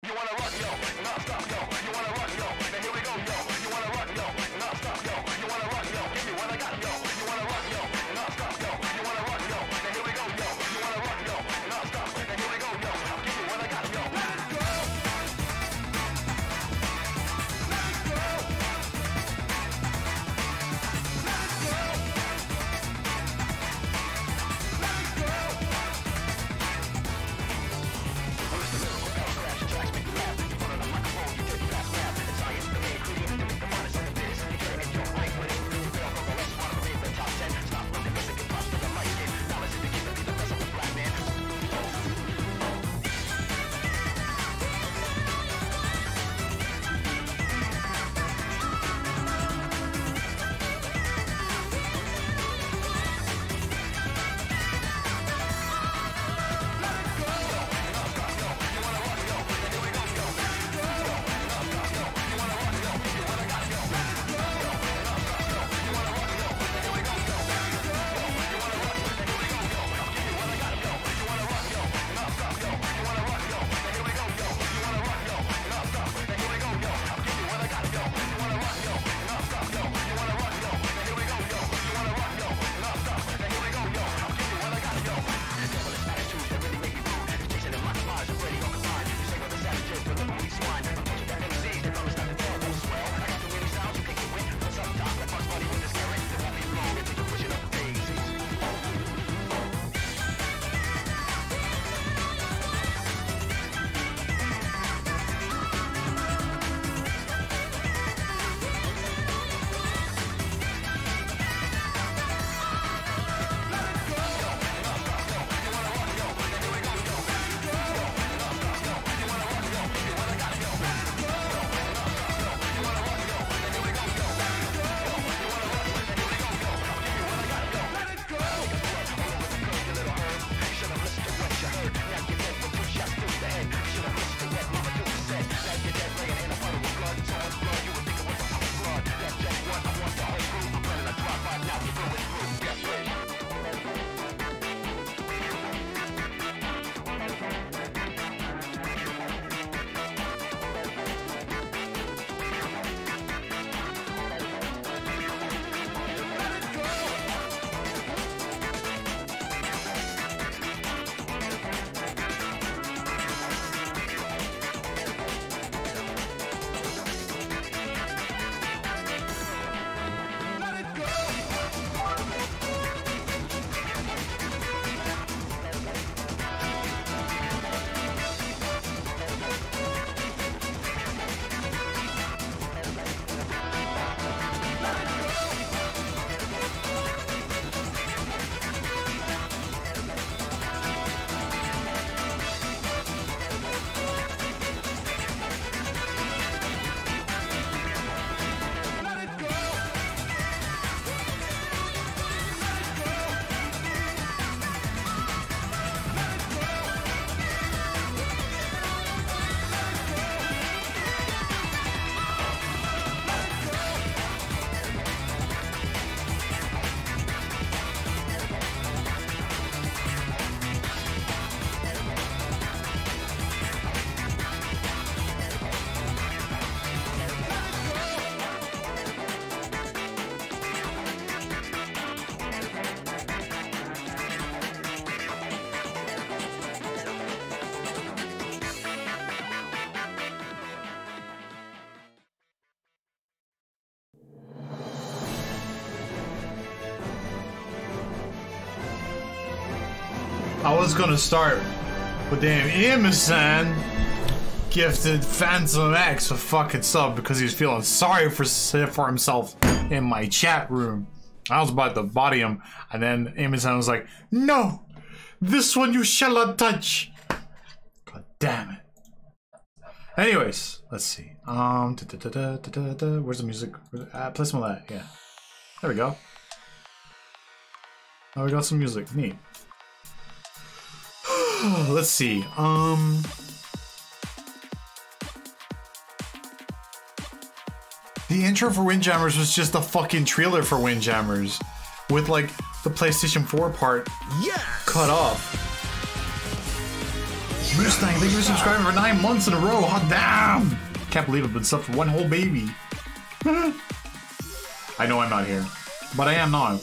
I was gonna start with damn Emerson gifted Phantom X a fucking sub because he was feeling sorry for himself in my chat room. I was about to body him, and then Emerson was like, "No, this one you shall not touch." God damn it. Anyways, let's see. Where's the music? Play some of that. Yeah, there we go. Oh, we got some music. Neat. Let's see. The intro for Windjammers was just a fucking trailer for Windjammers, with like the PlayStation 4 part cut off. Mustang, thank you for subscribing for 9 months in a row. Hot damn! Can't believe I've been subbed for one whole baby. I know I'm not here, but I am now.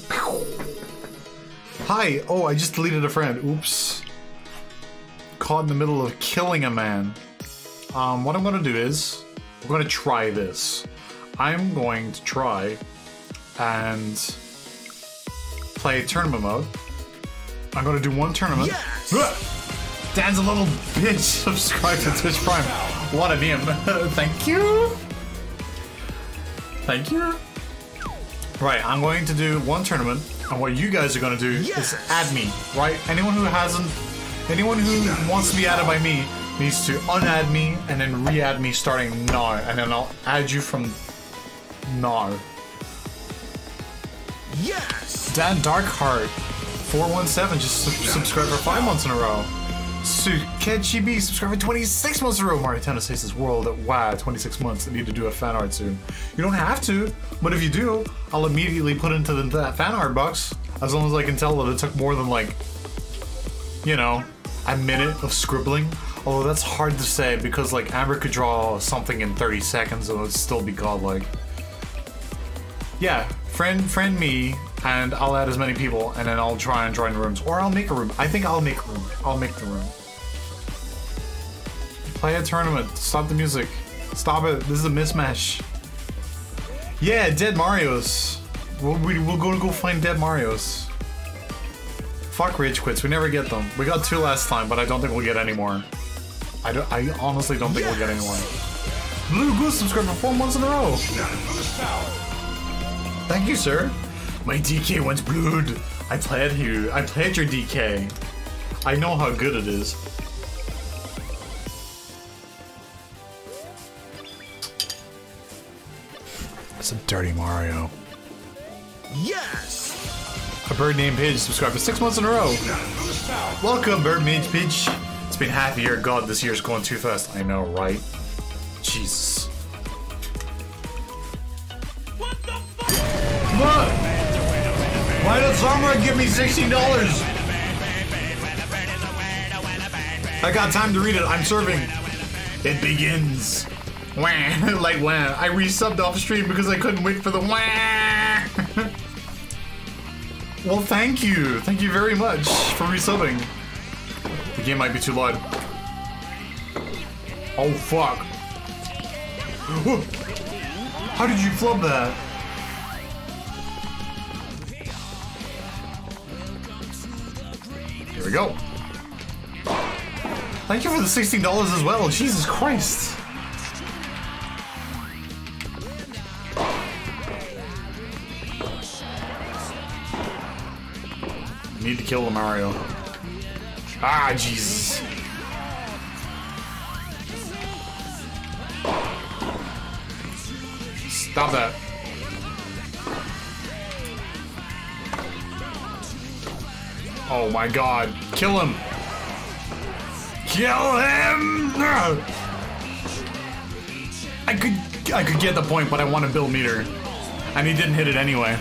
Hi! Oh, I just deleted a friend. Oops. Caught in the middle of killing a man. What I'm gonna do is, we're gonna try this. I'm going to try and play tournament mode. I'm gonna do one tournament. Yes! Dan's a little bitch. Subscribe to Twitch Prime. What a meme. Thank you. Thank you. Right, I'm going to do one tournament, and what you guys are gonna do is add me. Right? Anyone who wants to be added by me needs to unadd me and then re-add me starting now, and then I'll add you from now. Yes. Dan Darkheart 417 just subscribed for 5 months in a row. Sukechi B subscribed for 26 months in a row. Mario Tennis Aces World at wow, 26 months. I need to do a fan art soon. You don't have to, but if you do, I'll immediately put into that fan art box. As long as I can tell that it took more than like, you know, a minute of scribbling. Although that's hard to say because like Amber could draw something in 30 seconds and it would still be godlike. Yeah, friend me, and I'll add as many people, and then I'll try and join the rooms. Or I'll make a room. I think I'll make a room. I'll make the room. Play a tournament. Stop the music. Stop it. This is a mismatch. Yeah, dead Marios. We'll go find dead Marios. Fuck rage quits. We never get them. We got 2 last time, but I don't think we'll get any more. I honestly don't think we'll get any more. Blue Goose subscribed for 4 months in a row. Thank you, sir. My DK went blued. I played you. I played your DK. I know how good it is. It's a dirty Mario. Yes! A bird named Pidge subscribed for 6 months in a row. Welcome, bird named Pidge. It's been half a year. God, this year's going too fast. I know, right? Jesus. What? Why did Samurai give me $16? I got time to read it. I'm serving. It begins. Wah. Like wah. I resubbed off stream because I couldn't wait for the wah. Well, thank you. Thank you very much for resubbing. The game might be too loud. Oh, fuck. How did you flub that? Here we go. Thank you for the $16 as well. Jesus Christ. Need to kill the Mario. Ah, Jesus. Stop that. Oh my God. Kill him. Kill him! I could get the point, but I want to build meter. And he didn't hit it anyway.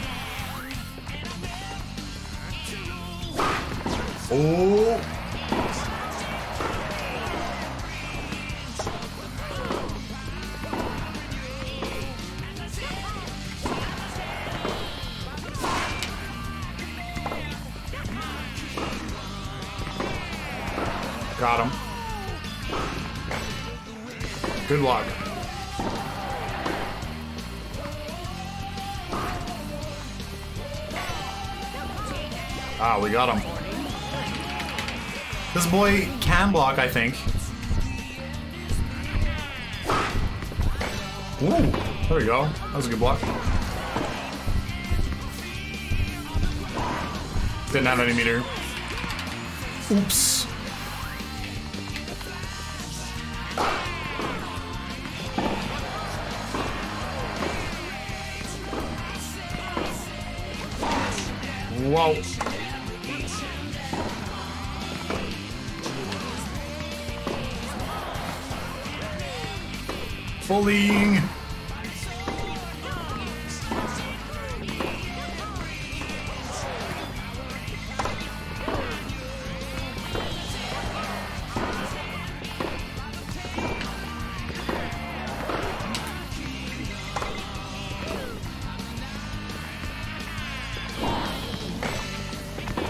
Oh. Got him. Good luck. Ah, we got him. This boy can block, I think. Ooh, there we go. That was a good block. Didn't have any meter. Oops. Whoa. Bullying.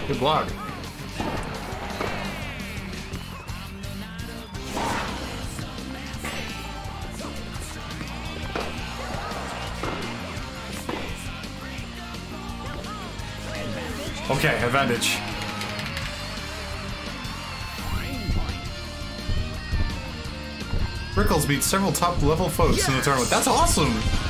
Good block. Okay, advantage. Rickles beat several top-level foes in the tournament. That's awesome!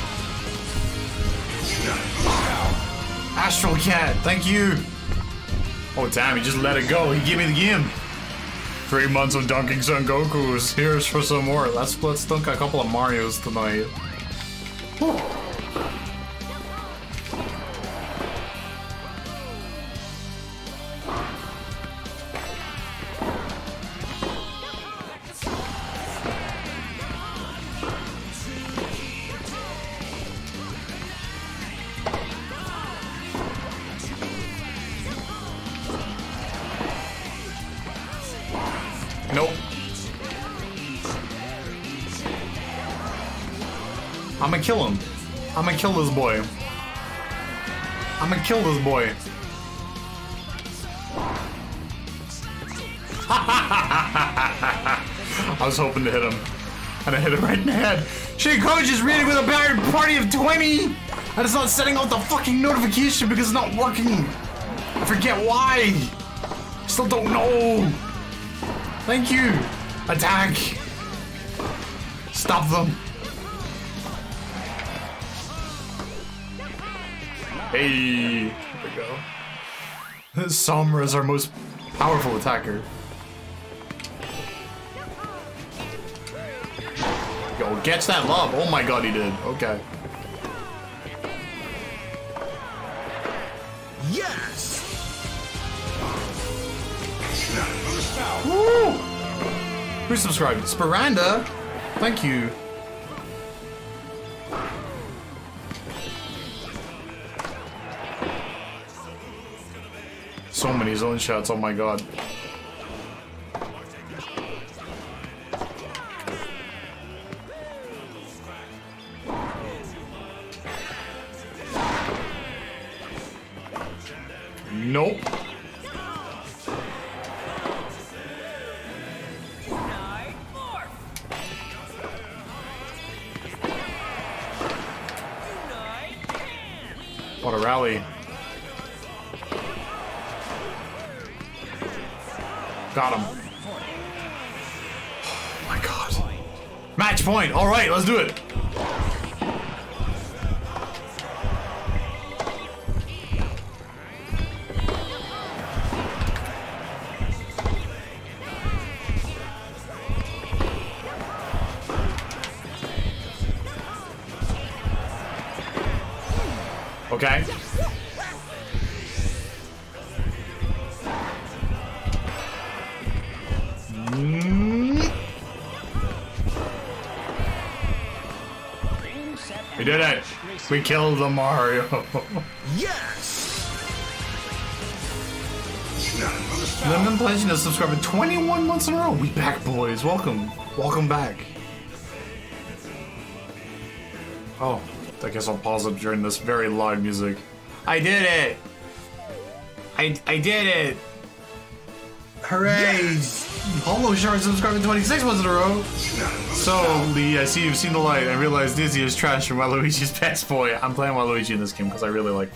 Astral Cat, thank you! Oh damn, he just let it go. He gave me the game. 3 months of dunking Son Gokus. Here's for some more. Let's dunk a couple of Marios tonight. Whew. Nope. I'm gonna kill him. I'm gonna kill this boy. I'm gonna kill this boy. I was hoping to hit him. And I hit him right in the head. Shit, coach is reading with a bad party of 20! And it's not setting off the fucking notification because it's not working. I forget why. Still don't know. Thank you! Attack! Stop them! Hey! There we go. Sombra is our most powerful attacker. Yo, gets that love! Oh my god, he did. Okay. Yes! Woo! Who subscribed? Sparanda? Thank you. So many zone shots, oh my god. Nope. What a rally. Got him. Oh my god. Match point. All right, let's do it. Okay. We did it! We killed the Mario! Yes! Lemon Legend has subscribed 21 months in a row. We back, boys. Welcome. Welcome back. Oh, I guess I'll pause it during this very loud music. I did it! I did it! Hooray! Yes! Hollow Shark subscribed 26 months in a row. So, Lee, I see you've seen the light. I realize Dizzy is trash from Waluigi's best boy. I'm playing Waluigi in this game because I really like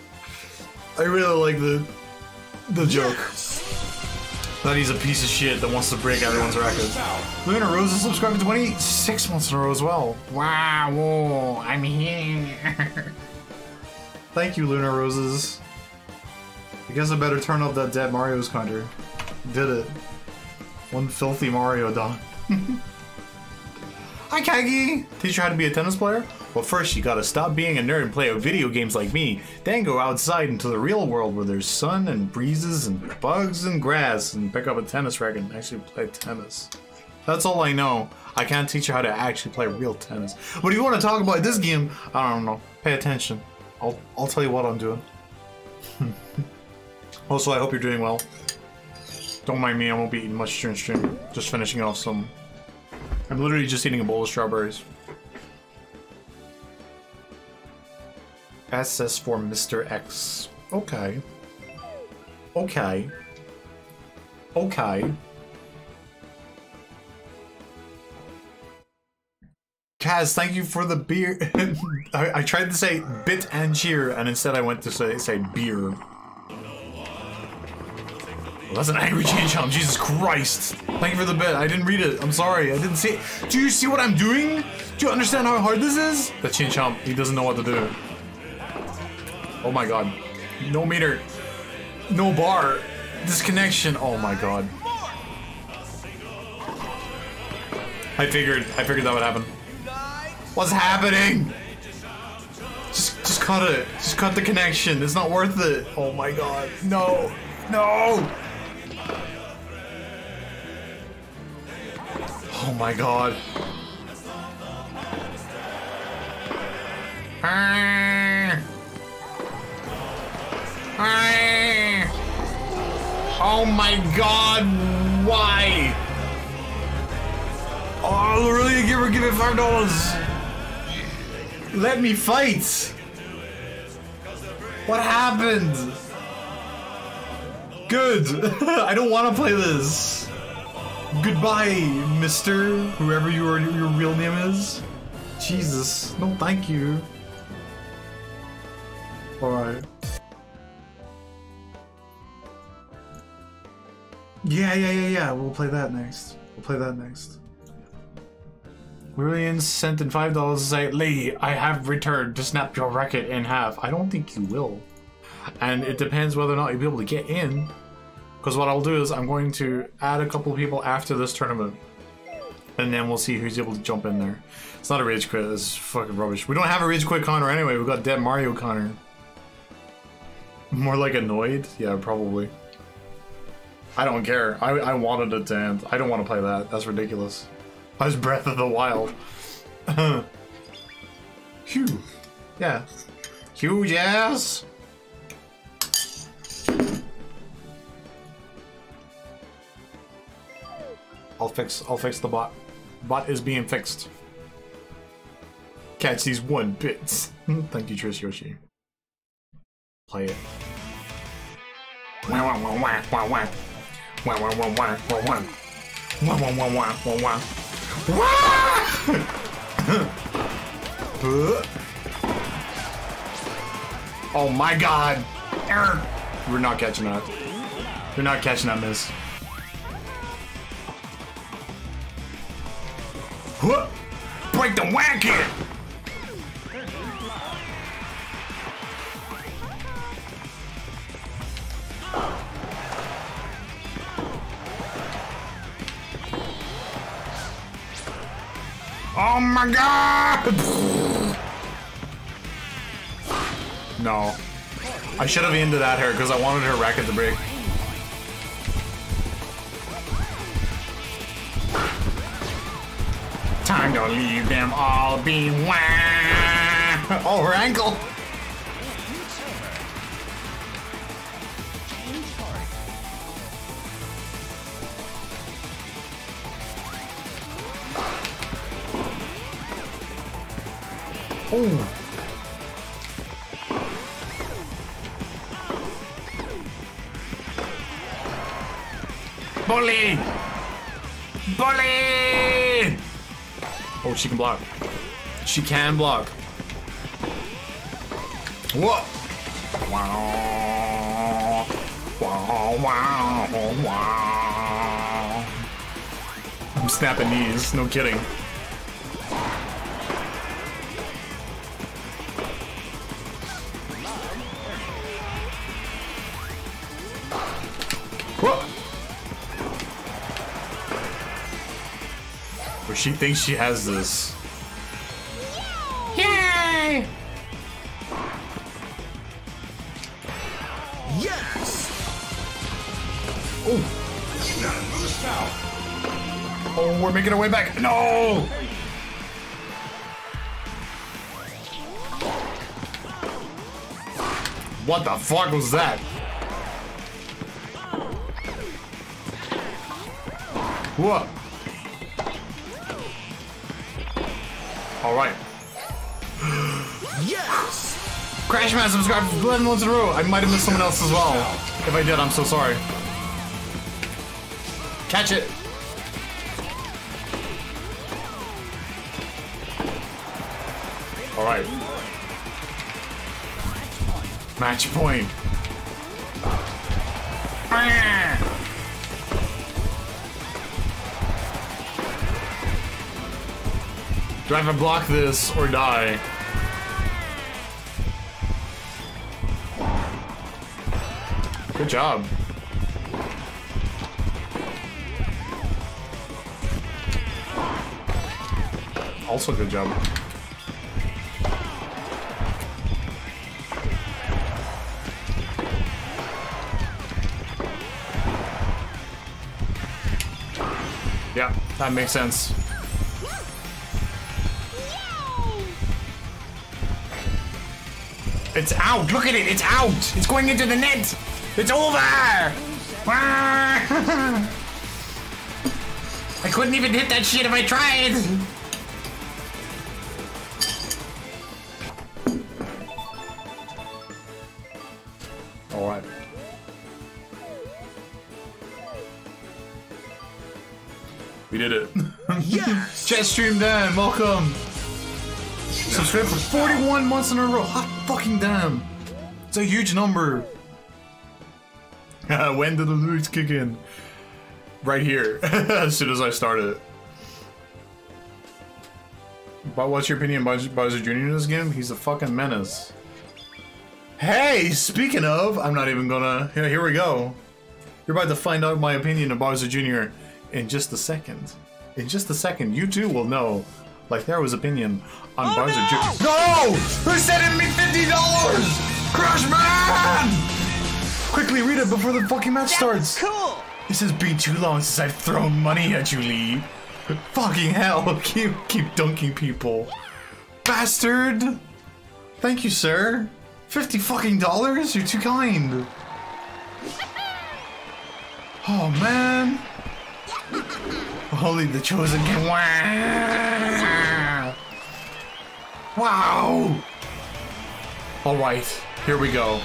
the joke. That he's a piece of shit that wants to break everyone's records. Luna Rose is subscribed 26 months in a row as well. Wow, whoa, I'm here. Thank you, Luna Roses. I guess I better turn up that dead Mario's counter. Did it. One filthy Mario dog. Hi, Kagi! Teach you how to be a tennis player? Well, first you gotta stop being a nerd and play video games like me. Then go outside into the real world where there's sun and breezes and bugs and grass and pick up a tennis racket and actually play tennis. That's all I know. I can't teach you how to actually play real tennis. But if you want to talk about this game, I don't know. Pay attention. I'll tell you what I'm doing. Also, I hope you're doing well. Don't mind me, I won't be eating much during stream. Just finishing off some... I'm literally just eating a bowl of strawberries. SS for Mr. X. Okay. Okay. Okay. Kaz, thank you for the beer. I tried to say bit and cheer, and instead I went to say beer. Well, that's an angry change home. Jesus Christ. Thank you for the bit. I didn't read it. I'm sorry. I didn't see it. Do you see what I'm doing? Do you understand how hard this is? The change home. He doesn't know what to do. Oh my god. No meter. No bar. Disconnection. Oh my god. I figured that would happen. What's happening? Just cut it. Just cut the connection. It's not worth it. Oh my god. No. No. Oh my god. Oh my god, why? Oh, really? Give it $5. Let me fight. What happened? Good. I don't want to play this. Goodbye, mister, whoever your real name is. Jesus, no thank you. Alright. Yeah, we'll play that next. Williams sent in $5 to say, Lee, I have returned to snap your racket in half. I don't think you will. And it depends whether or not you'll be able to get in. Because what I'll do is I'm going to add a couple people after this tournament. And then we'll see who's able to jump in there. It's not a rage quit, it's fucking rubbish. We don't have a rage quit Connor anyway, we've got dead Mario Connor. More like annoyed? Yeah, probably. I don't care. I wanted it to end. I don't want to play that. That's ridiculous. I was Breath of the Wild. Phew. Yeah. Huge ass. I'll fix the bot. Bot is being fixed. Catch these 1 bits. Thank you, Trish Yoshi. Play it. Oh my god! We're not catching that. We're not catching that miss. Break the wacket! Oh my god! No. I should have ended that her because I wanted her racket to break. Time to leave them all be wah. Oh, her ankle. Oh. Bully! Bully! Oh, she can block. She can block. What? Wow. Wow, wow, wow. I'm snapping knees, no kidding. She thinks she has this. Yay! Yes! Oh! Oh, we're making our way back. No! What the fuck was that? What? All right. Yes. Crash Man subscribed for 11 months in a row. I might have missed someone else as well. If I did, I'm so sorry. Catch it! Alright. Match point. Do I have to block this or die? Good job. Also good job. Yeah, that makes sense. It's out! Look at it! It's out! It's going into the net! It's over! I couldn't even hit that shit if I tried! Alright. We did it. Yes! Chat stream Dan, welcome! Subscribe for 41 months in a row. Hot fucking damn. It's a huge number. When did the lyrics kick in? Right here. As soon as I started. But what's your opinion on Bowser Jr. in this game? He's a fucking menace. Hey, speaking of, I'm not even gonna... Here we go. You're about to find out my opinion of Bowser Jr. in just a second. In just a second, you too will know. Lythero's opinion on Bowser Jr. No! Who's sending me $50? Crush Man! Quickly read it before the fucking match starts. Cool. This has been too long since I've thrown money at you, Lee. Fucking hell! Keep dunking people, bastard. Thank you, sir. $50 fucking dollars? You're too kind. Oh man. Only the chosen can. Wow! Alright, here we go.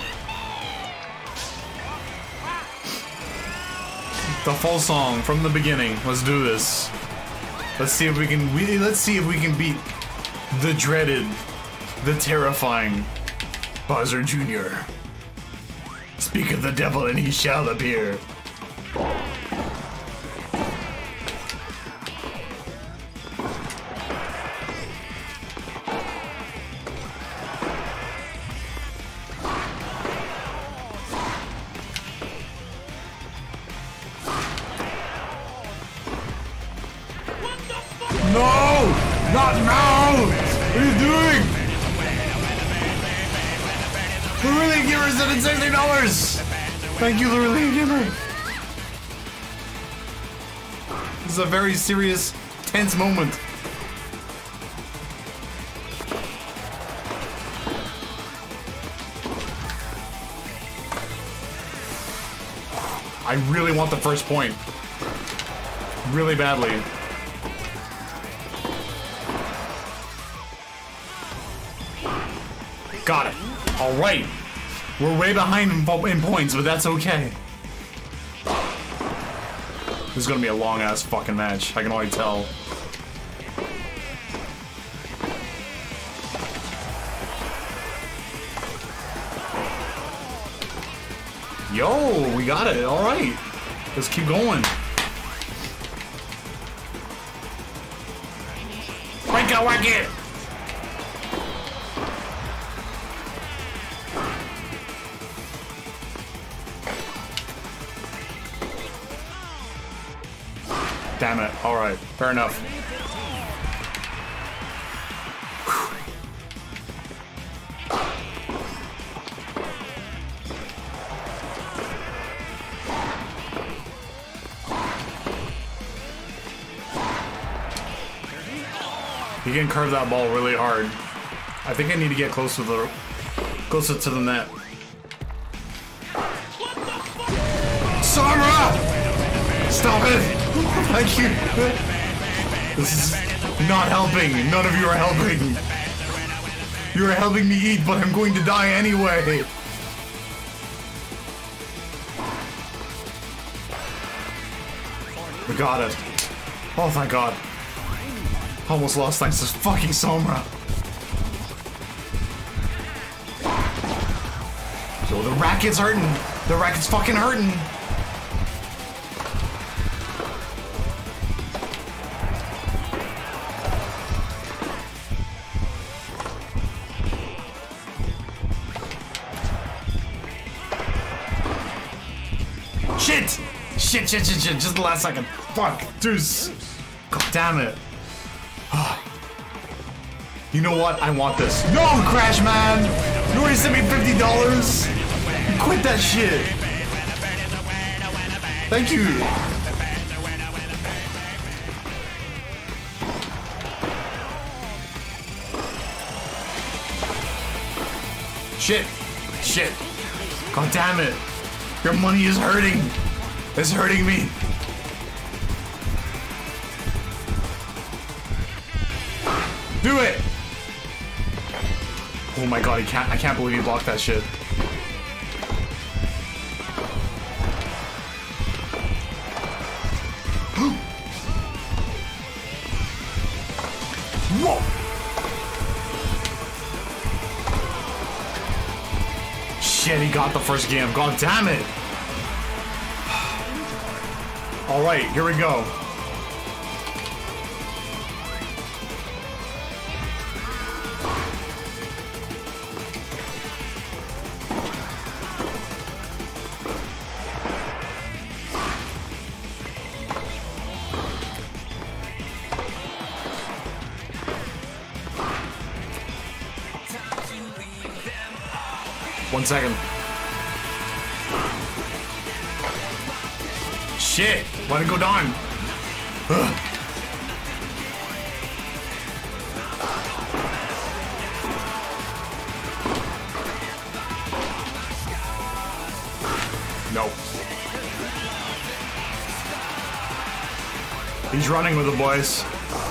The full song from the beginning. Let's do this. Let's see if we can beat the dreaded, the terrifying Bowser Jr. Speak of the devil and he shall appear. No! Not now! What are you doing? Literally Gamer $760! Thank you, Literally Gamer! This is a very serious, tense moment. I really want the first point. Really badly. Got it. All right. We're way behind in points, but that's okay. This is gonna be a long-ass fucking match. I can already tell. Yo, we got it. All right. Let's keep going. Whack it! Damn it. Alright. Fair enough. You can curve that ball really hard. I think I need to get closer to the net. Sara! Stop it! Thank you. This is not helping. None of you are helping. You are helping me eat, but I'm going to die anyway. We got it. Oh, thank God. Almost lost thanks to fucking Somra. Yo, the racket's hurting. The racket's fucking hurting. Shit! Shit, shit, shit, shit. Just the last second. Fuck. Deuce. God damn it. You know what? I want this. No, Crash Man! You already sent me $50. Quit that shit. Thank you. Shit. Shit. God damn it. Your money is hurting. It's hurting me. Do it! Oh my God, I can't believe he blocked that shit. Whoa! Shit, he got the first game. God damn it! Alright, here we go. One second. Shit! Let it go down. Ugh. Nope. He's running with the boys.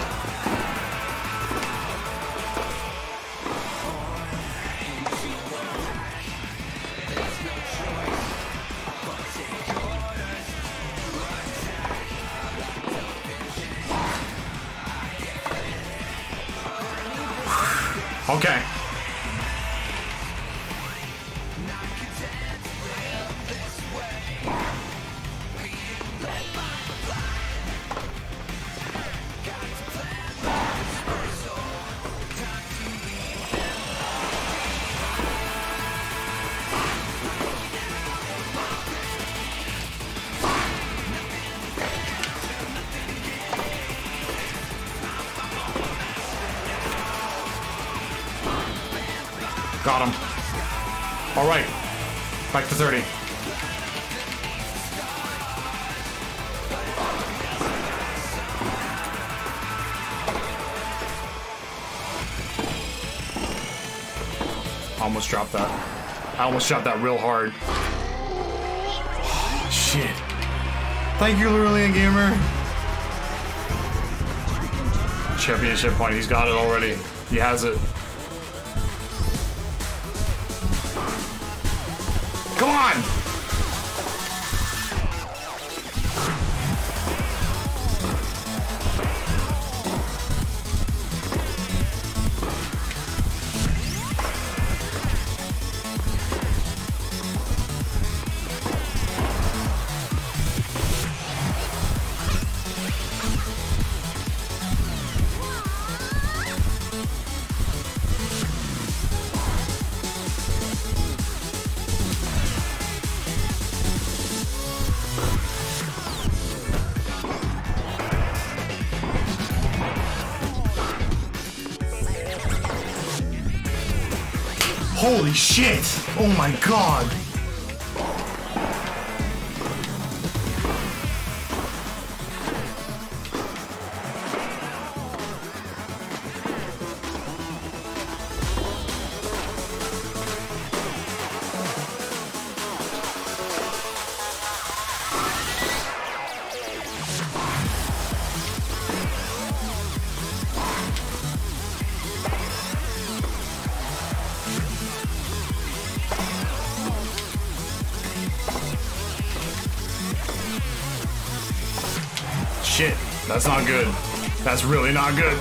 Okay. Got him. All right. Back to 30. Almost dropped that. I almost dropped that real hard. Shit. Thank you, Lurlian Gamer. Championship point. He's got it already. He has it. Come on! Holy shit! Oh my God! shit. That's not good. That's really not good.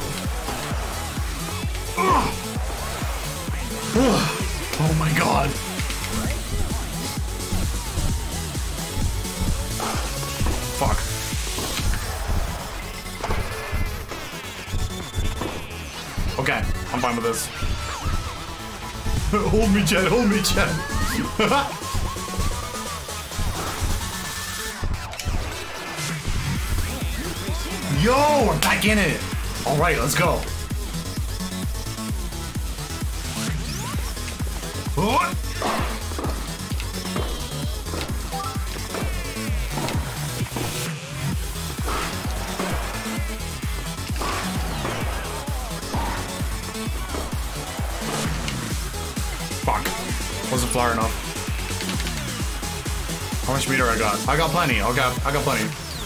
Ugh. Oh my god. Fuck. Okay, I'm fine with this. Hold me, Chad. Hold me, Chad. Yo, we're back in it. All right, let's go. What? Fuck. Wasn't far enough. How much meter I got? I got plenty. I got plenty.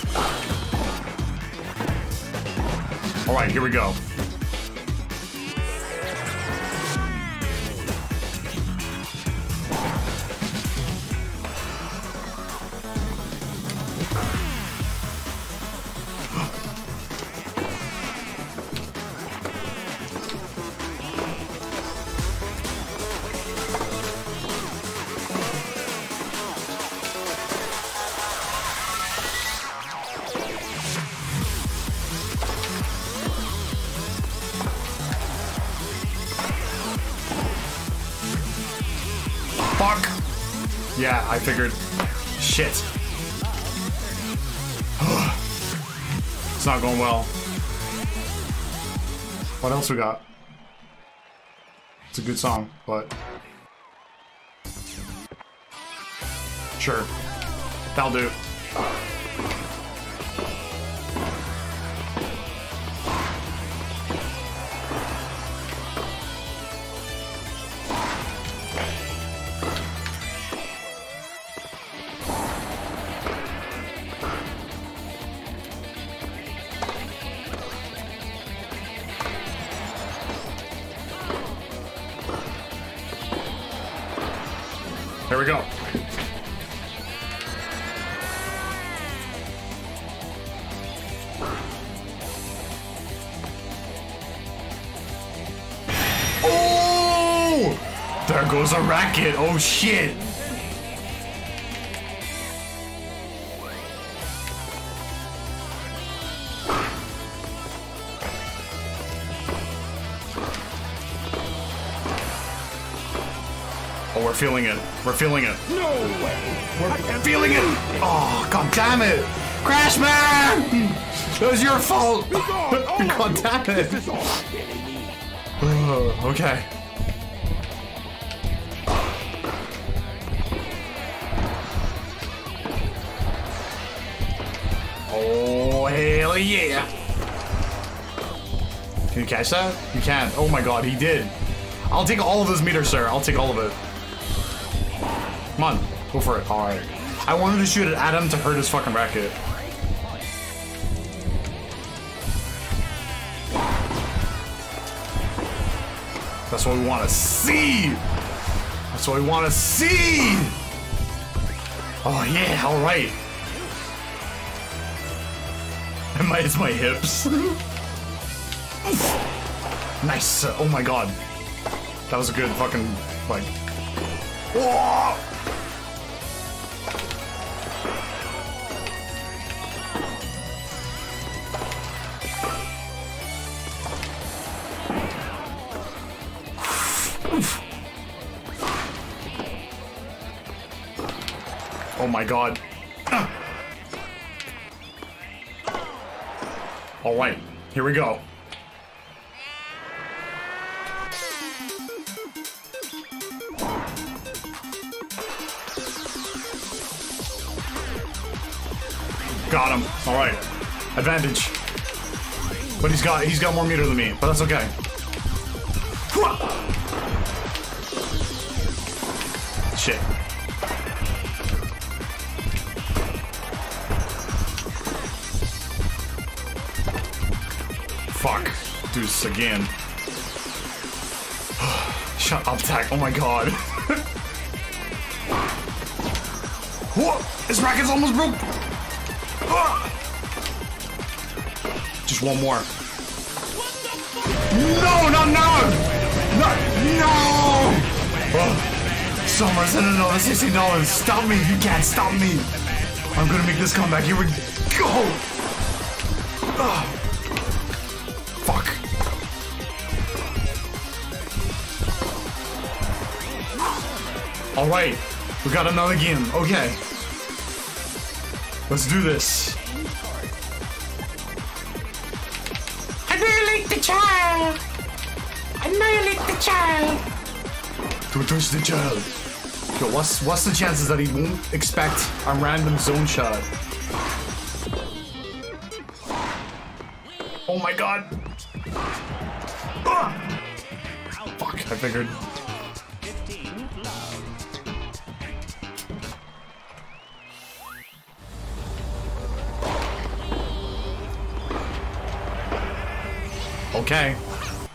All right, here we go. Fuck! Yeah, I figured. Shit. It's not going well. What else we got? It's a good song, but... Sure. That'll do. There we go. Oh! There goes a racket. Oh shit. Oh, we're feeling it. We're feeling it. No way. We're feeling it. Oh, god damn it. Crash Man! It was your fault. God damn it. This is all getting me. Okay. Oh, hell yeah. Can you catch that? You can. Oh my god, he did. I'll take all of this meter, sir. I'll take all of it. Come on, go for it. All right. I wanted to shoot it at him to hurt his fucking racket. That's what we want to see. That's what we want to see. Oh yeah, all right. It's my hips. Nice. Oh my god. That was a good fucking, like... Whoa! Oh my god. All right, here we go. Got him. All right. Advantage. But he's got more meter than me, but that's okay. Shit. Fuck. Do this again. Shut up, Tack. Oh my god. Whoa! His racket's almost broke! Just one more. No, not now! No! Oh. Summer, send another $60. Stop me! You can't stop me! I'm gonna make this comeback. Here we go! Fuck. Alright, we got another game. Okay. Let's do this. Annihilate the child! Annihilate the child! Don't touch the child. Yo, what's the chances that he won't expect a random zone shot? Oh my god! Fuck, I figured. Okay.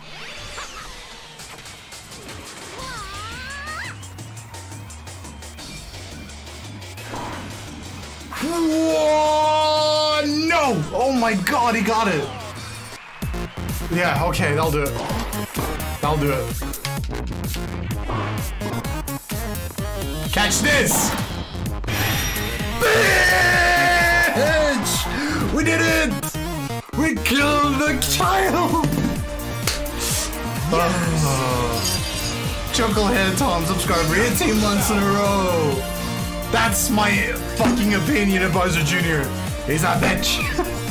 Whoa! No! Oh my god, he got it! Yeah, okay, that'll do it. That'll do it. Catch this! Bitch! We did it! We killed the child! Chucklehead Tom subscribed for 18 months in a row. That's my fucking opinion of Bowser Jr. He's a bitch.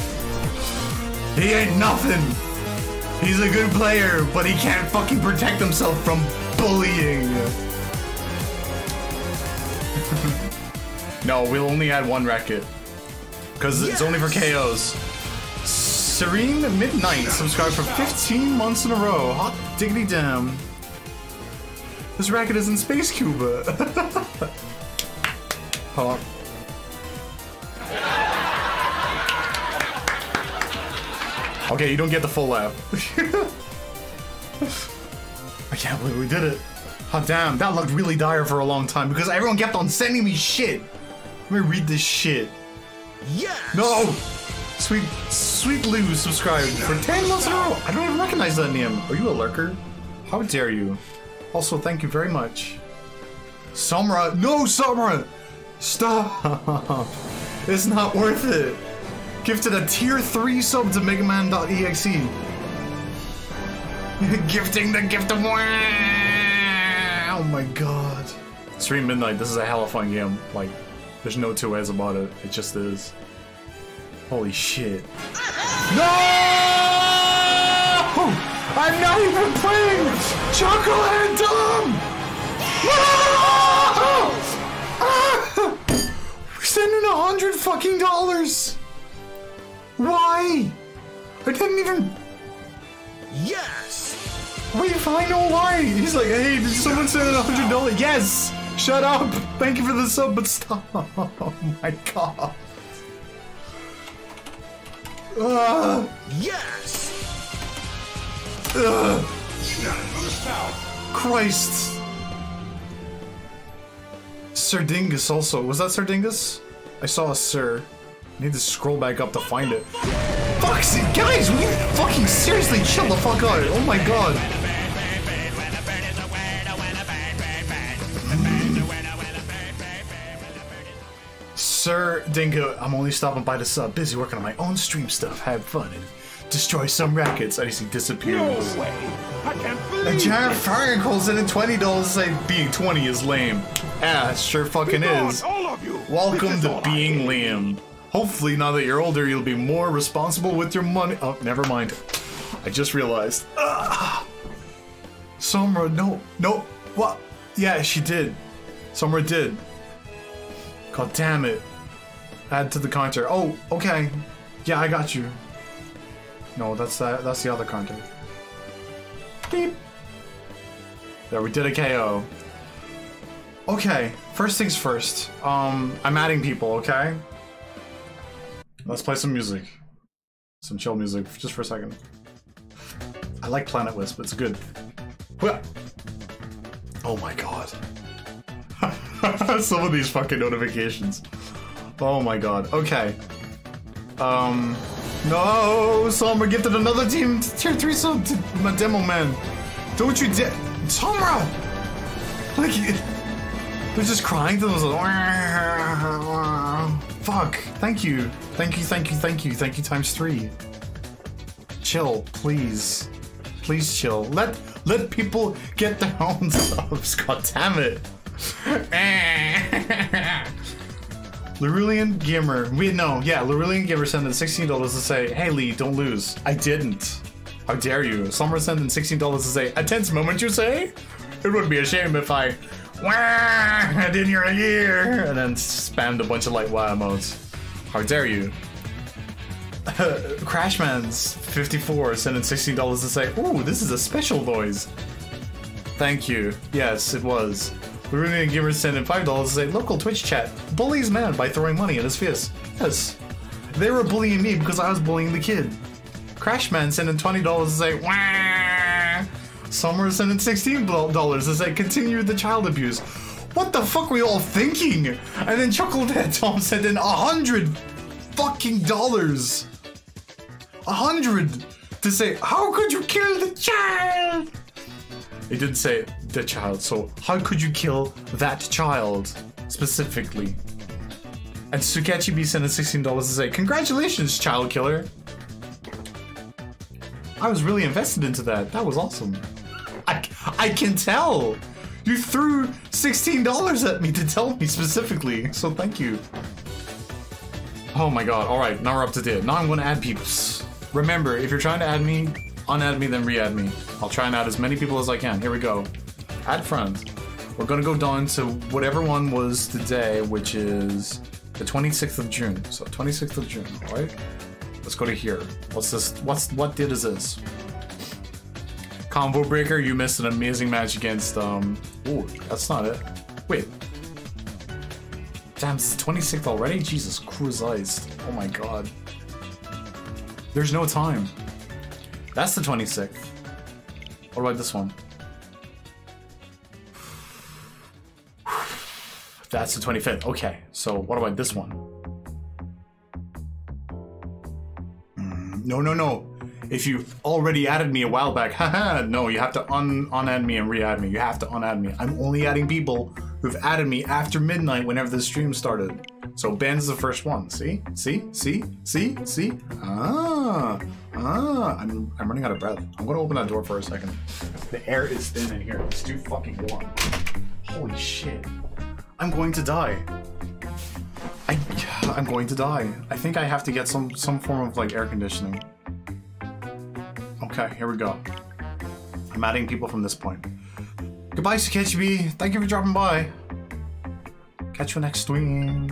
He ain't nothing. He's a good player, but he can't fucking protect himself from bullying. No, we'll only add one racket. Because it's only for KOs. Serene Midnight subscribed for 15 months in a row. Hot diggity damn. This racket is in Space Cuba. Huh. Okay, you don't get the full lap. I can't believe we did it. Oh damn, that looked really dire for a long time because everyone kept on sending me shit. Let me read this shit. Yes! No! Sweet Lou subscribed for 10 months in a row. I don't even recognize that name. Are you a lurker? How dare you? Also, thank you very much. Samra. No, Samra! Stop! It's not worth it. Gifted a tier 3 sub to megaman.exe. Gifting the gift of war. Oh my god. Stream Midnight, this is a hella fun game. Like, there's no two ways about it. It just is. Holy shit. No! I'm not even playing! Chocolate Tom! No! We're sending $100 fucking dollars! Why? I didn't even... Yes! Wait, I know why! He's like, hey, did someone send $100? Yes! Shut up! Thank you for the sub, but stop! Oh my god. Yes! Christ! Sir Dingus also. Was that Sir Dingus? I saw a Sir. I need to scroll back up to find it. Foxy! Guys, we fucking seriously chill the fuck out. Oh my god. Sir Dingo, I'm only stopping by the sub. Busy working on my own stream stuff. Have fun and destroy some rackets. I see disappears. No way. I can't believe A giant fire calls in at $20 say being 20 is lame. Ah, sure fucking is. all of you. Welcome to being lame. Hopefully now that you're older you'll be more responsible with your money. Oh, never mind. I just realized. Somra, no. What? Yeah, she did. Somra did. God damn it. Add to the counter. Oh, okay. Yeah, I got you. No, that's the other counter. Beep. There, we did a KO. Okay, first things first. I'm adding people, okay? Let's play some music. Some chill music, just for a second. I like Planet Wisp, it's good. Oh my god. Some of these fucking notifications. Oh my god, okay. No, Summer gifted another team tier 3 sub to my demo man. Don't you dare, Summer! Like, they're just crying to themselves. Fuck. Thank you. Thank you, thank you, thank you. Thank you times 3. Chill, please. Please chill. Let people get their own subs. God damn it. Larulian Gamer. Larulian Gamer sent in $16 to say, hey Lee, don't lose. I didn't. How dare you? Summer sent in $16 to say, a tense moment you say? It would be a shame if I did your ear and then spammed a bunch of like wow emotes. How dare you? Crashman's 54 sent in $16 to say, ooh, this is a special noise. Thank you. Yes, it was. Larulian Gamer sent in $5 to say, local Twitch chat bullies man by throwing money in his face. Yes. They were bullying me because I was bullying the kid. Crashman sent in $20 to say, wah! Summer sent in $16 to say, continue the child abuse. What the fuck were we all thinking? And then Chucklehead Tom sent in $100 fucking dollars. 100 to say, how could you kill the child? It didn't say the child, so how could you kill that child specifically? And Sukechi B sent in $16 to say, congratulations, child killer. I was really invested into that. That was awesome. I can tell. You threw $16 at me to tell me specifically, so thank you. Oh my god, alright, now we're up to date. Now I'm gonna add people. Remember, if you're trying to add me, unadd me, then re-add me. I'll try and add as many people as I can. Here we go. Add friends. We're gonna go down to whatever one was today, which is the 26th of June. So 26th of June, alright? Let's go to here. What's this? What did is this? Combo Breaker, you missed an amazing match against, oh, that's not it. Wait. Damn, it's the 26th already? Jesus Christ. Oh my god. There's no time. That's the 26th. What about this one? That's the 25th. Okay, so what about this one? No. If you already added me a while back, haha, no, you have to unadd me and re-add me. You have to unadd me. I'm only adding people who've added me after midnight whenever the stream started. So Ben's the first one. See? I'm running out of breath. I'm gonna open that door for a second. The air is thin in here. It's too fucking warm. Holy shit. I'm going to die. I'm going to die. I think I have to get some form of like air conditioning. Okay, here we go. I'm adding people from this point. Goodbye, Sukechi. Thank you for dropping by. Catch you next stream.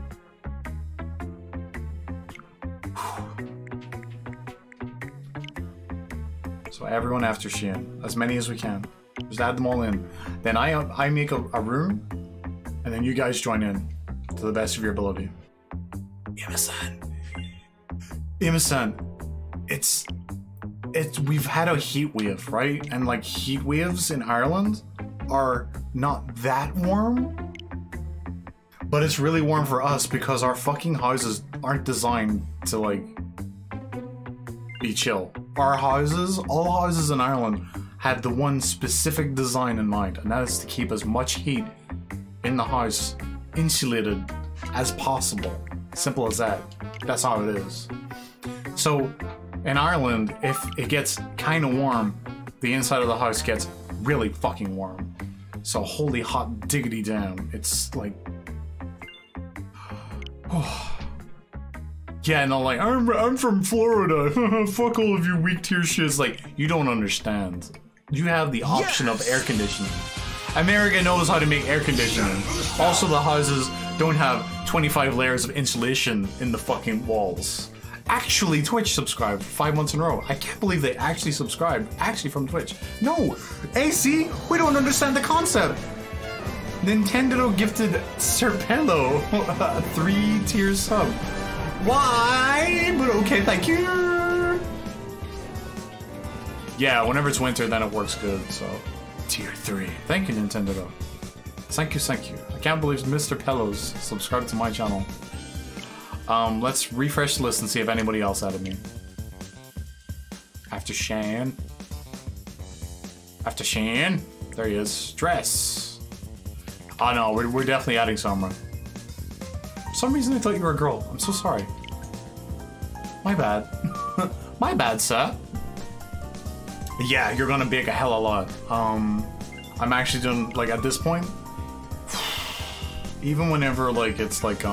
So everyone after Shein, as many as we can. Just add them all in. Then I make a room, and then you guys join in to the best of your ability. Ima-san, we've had a heat wave, right? And like heat waves in Ireland are not that warm, but it's really warm for us because our fucking houses aren't designed to like be chill. Our houses, all houses in Ireland had the one specific design in mind, and that is to keep as much heat in the house insulated as possible. Simple as that. That's how it is. So in Ireland, if it gets kind of warm, the inside of the house gets really fucking warm. So holy hot diggity damn. It's like... Yeah, no, like, I'm from Florida. Fuck all of you weak tier shits. Like, you don't understand. You have the option of air conditioning. America knows how to make air conditioning. Also, the houses don't have 25 layers of insulation in the fucking walls. Actually, Twitch subscribed 5 months in a row. I can't believe they actually subscribed, actually from Twitch. No, AC, we don't understand the concept. Nintendo gifted Serpello a 3-tier sub. Why? But okay, thank you. Yeah, whenever it's winter, then it works good, so. Tier 3. Thank you, Nintendo. Thank you. I can't believe Mr. Pellos subscribed to my channel. Let's refresh the list and see if anybody else added me. After Shane. After Shane. There he is. Dress. Oh no, we're definitely adding Summer. For some reason I thought you were a girl. I'm so sorry. My bad. My bad, sir. Yeah, you're gonna bake a hell of a lot. I'm actually doing, like, at this point, even whenever, like, it's, like,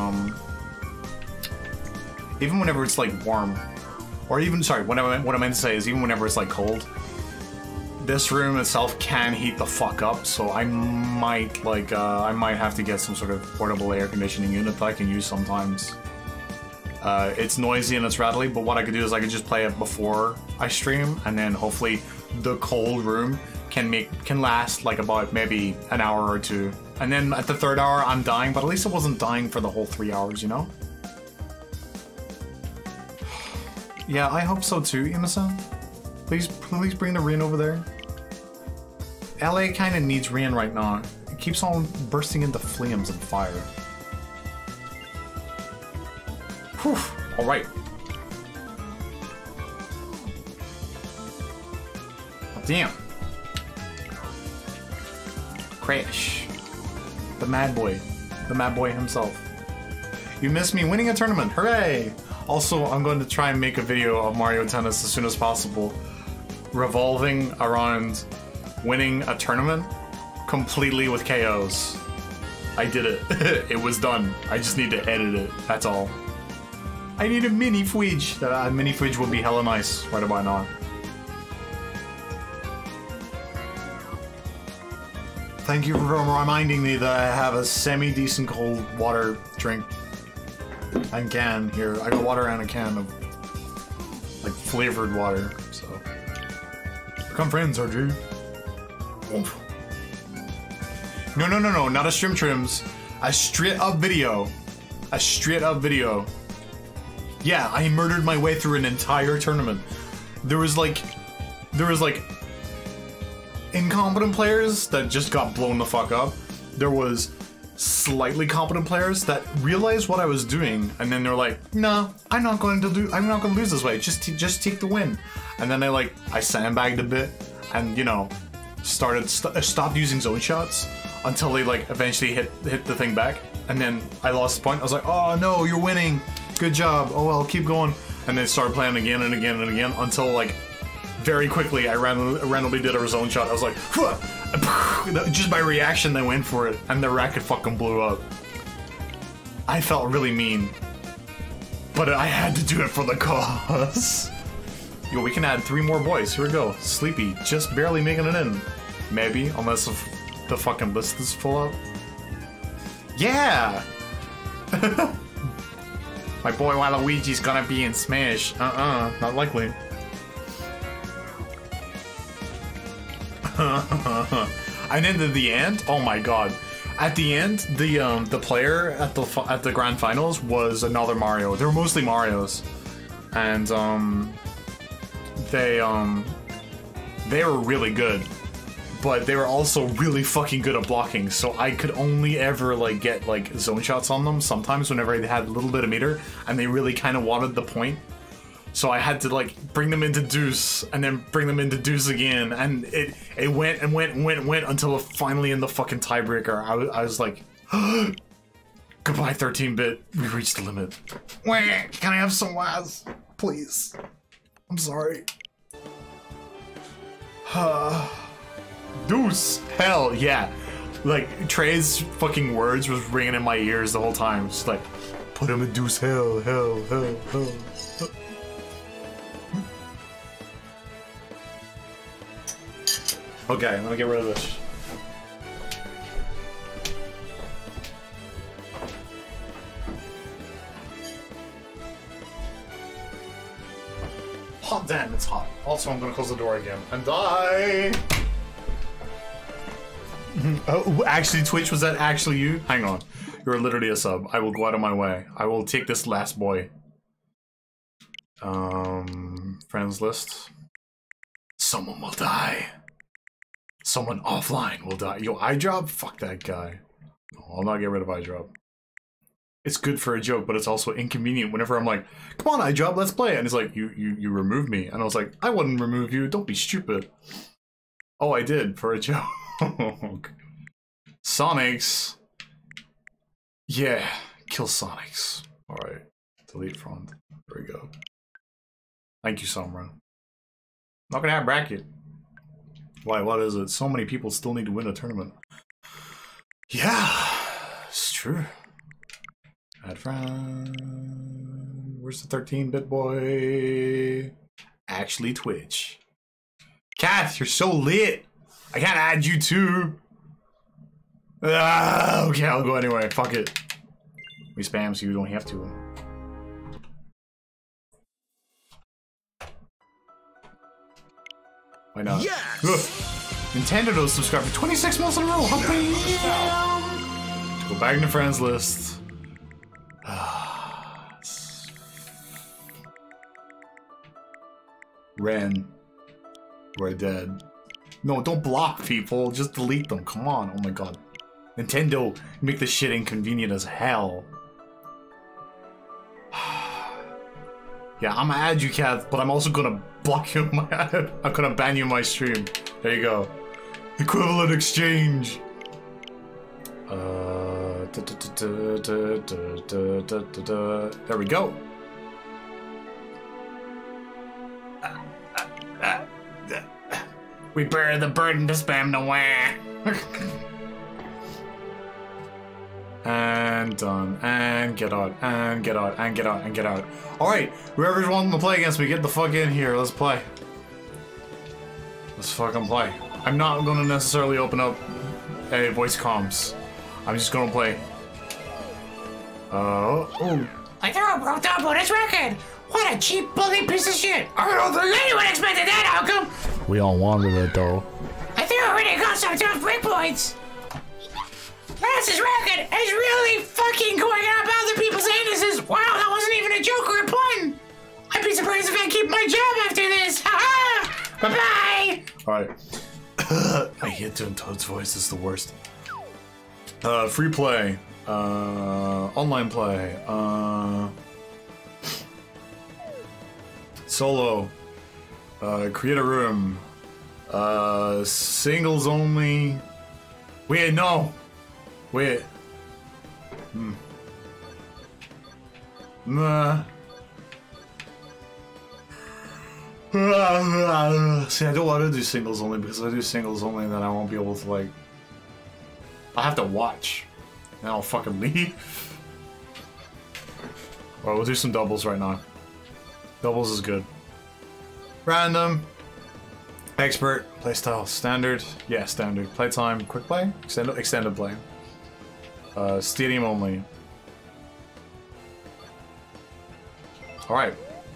even whenever it's, like, warm, or even, sorry, what I meant to say is even whenever it's, like, cold, this room itself can heat the fuck up, so I might, like, I might have to get some sort of portable air conditioning unit that I can use sometimes. It's noisy and it's rattly, but what I could do is I could just play it before I stream, and then hopefully the cold room can last like about maybe an hour or two. And then at the third hour I'm dying, but at least I wasn't dying for the whole 3 hours, you know? Yeah, I hope so too, Ima-san. Please bring the rain over there. LA kinda needs rain right now. It keeps on bursting into flames and fire. Whew, alright. Oh, damn. Crash. The mad boy himself. You missed me winning a tournament, hooray! Also, I'm going to try and make a video of Mario Tennis as soon as possible, revolving around winning a tournament completely with KOs. I did it. It was done. I just need to edit it, that's all. I need a mini fridge. That mini fridge would be hella nice right about now. Thank you for reminding me that I have a semi-decent cold water drink and can here. I got water and a can of like flavored water, so become friends, RG. Oof. No, not a stream trims. A straight up video. A straight up video. Yeah, I murdered my way through an entire tournament. There was like incompetent players that just got blown the fuck up. There was slightly competent players that realized what I was doing, and then they're like, "No, I'm not going to lose this way. Just take the win." And then I sandbagged a bit, and you know, stopped using zone shots until they eventually hit the thing back, and then I lost the point. I was like, "Oh no, you're winning. Good job. Oh well, keep going." And then started playing again and again and again until very quickly I randomly did a zone shot. I was like, "Huh!" Just by reaction they went for it, and the racket fucking blew up. I felt really mean, but I had to do it for the cause. Yo, we can add 3 more boys. Here we go. Sleepy, just barely making it in. Maybe, unless the fucking list is full up. Yeah! My boy Waluigi's gonna be in Smash. Not likely. And then at the end, oh my god! At the end, the player at the grand finals was another Mario. They were mostly Marios, and they were really good, but they were also really fucking good at blocking. So I could only ever get zone shots on them sometimes whenever they had a little bit of meter, and they really kind of wanted the point. So I had to bring them into deuce and then bring them into deuce again, and it went and went and went and went until finally in the fucking tiebreaker I was like, goodbye 13-bit, we reached the limit. Can I have some Waz, please? I'm sorry. Deuce, hell yeah. Trey's fucking words was ringing in my ears the whole time. Just put him in deuce, hell, hell, hell, hell. Okay, I'm gonna get rid of this. Hot damn, it's hot. Also, I'm gonna close the door again and die. Oh, actually, Twitch, was that actually you? Hang on. You're literally a sub. I will go out of my way. I will take this last boy. Friends list. Someone will die. Someone offline will die. Yo, iDrop? Fuck that guy. No, I'll not get rid of iDrop. it's good for a joke, but it's also inconvenient whenever I'm like, come on, iJob, let's play. And he's like, you removed me. And I was like, I wouldn't remove you. Don't be stupid. Oh, I did for a joke. Sonics. Yeah, kill Sonics. Alright, delete front. There we go. Thank you, Samran. Not gonna have bracket. Why, what is it? So many people still need to win a tournament. Yeah, it's true. Add friend. Where's the 13-bit boy? Actually, Twitch. Kath, you're so lit. I can't add you too. Okay, I'll go anyway. Fuck it. We spam so you don't have to. Why not? Yes! Nintendo does subscribe for 26 months in a row. Go back in the friends list. Ren. We're dead. No, don't block people. Just delete them. Come on. Oh my god. Nintendo, make this shit inconvenient as hell. Yeah, I'm gonna add you, Kath, but I'm also gonna block you in my ad. I'm gonna ban you in my stream. There you go. Equivalent exchange. There we go. We bear the burden to spam nowhere. And done. And get out. And get out. And get out. And get out. Alright, whoever's wanting to play against me, get the fuck in here. Let's play. Let's fucking play. I'm not gonna necessarily open up a voice comms. I'm just gonna play. Oh. Lythero broke the opponent's record. What a cheap bully piece of shit. I don't think anyone expected that outcome. We all wanted it though. Lythero already got some tough break points. Lance's record is really fucking going up other people's anuses. Wow, that wasn't even a joke or a pun. I'd be surprised if I keep my job after this. Ha-ha! Bye-bye! Alright. I hate doing Toad's voice, it's the worst. Free play. Online play. Solo. Create a room. Singles only. Wait, no! Wait. Nah. See, I don't want to do singles only because if I do singles only, then I won't be able to, like... I'll have to watch. And I'll fucking leave. Alright, we'll do some doubles right now. Doubles is good. Random. Expert. Playstyle. Standard. Yeah, standard. Playtime. Quick play? Extended play. Stadium only. Alright.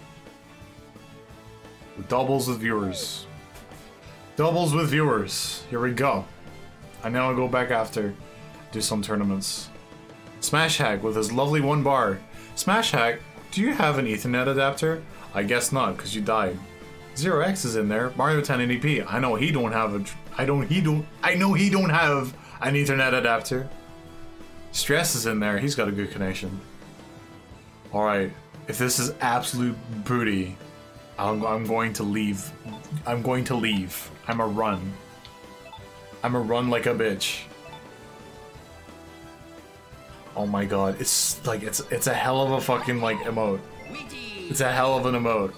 Doubles with viewers. Doubles with viewers. Here we go. I now go back after. Do some tournaments. Smash Hack with his lovely 1 bar. Smash Hack, do you have an Ethernet adapter? I guess not, because you died. 0x is in there. Mario 1080p. I know he don't have a... I know he don't have an Ethernet adapter. Stress is in there. He's got a good connection. Alright. If this is absolute booty, I'm going to leave. I'm going to leave. I'm a run. I'm a run like a bitch. Oh my god. It's like, it's a hell of a fucking, like, emote. It's a hell of an emote.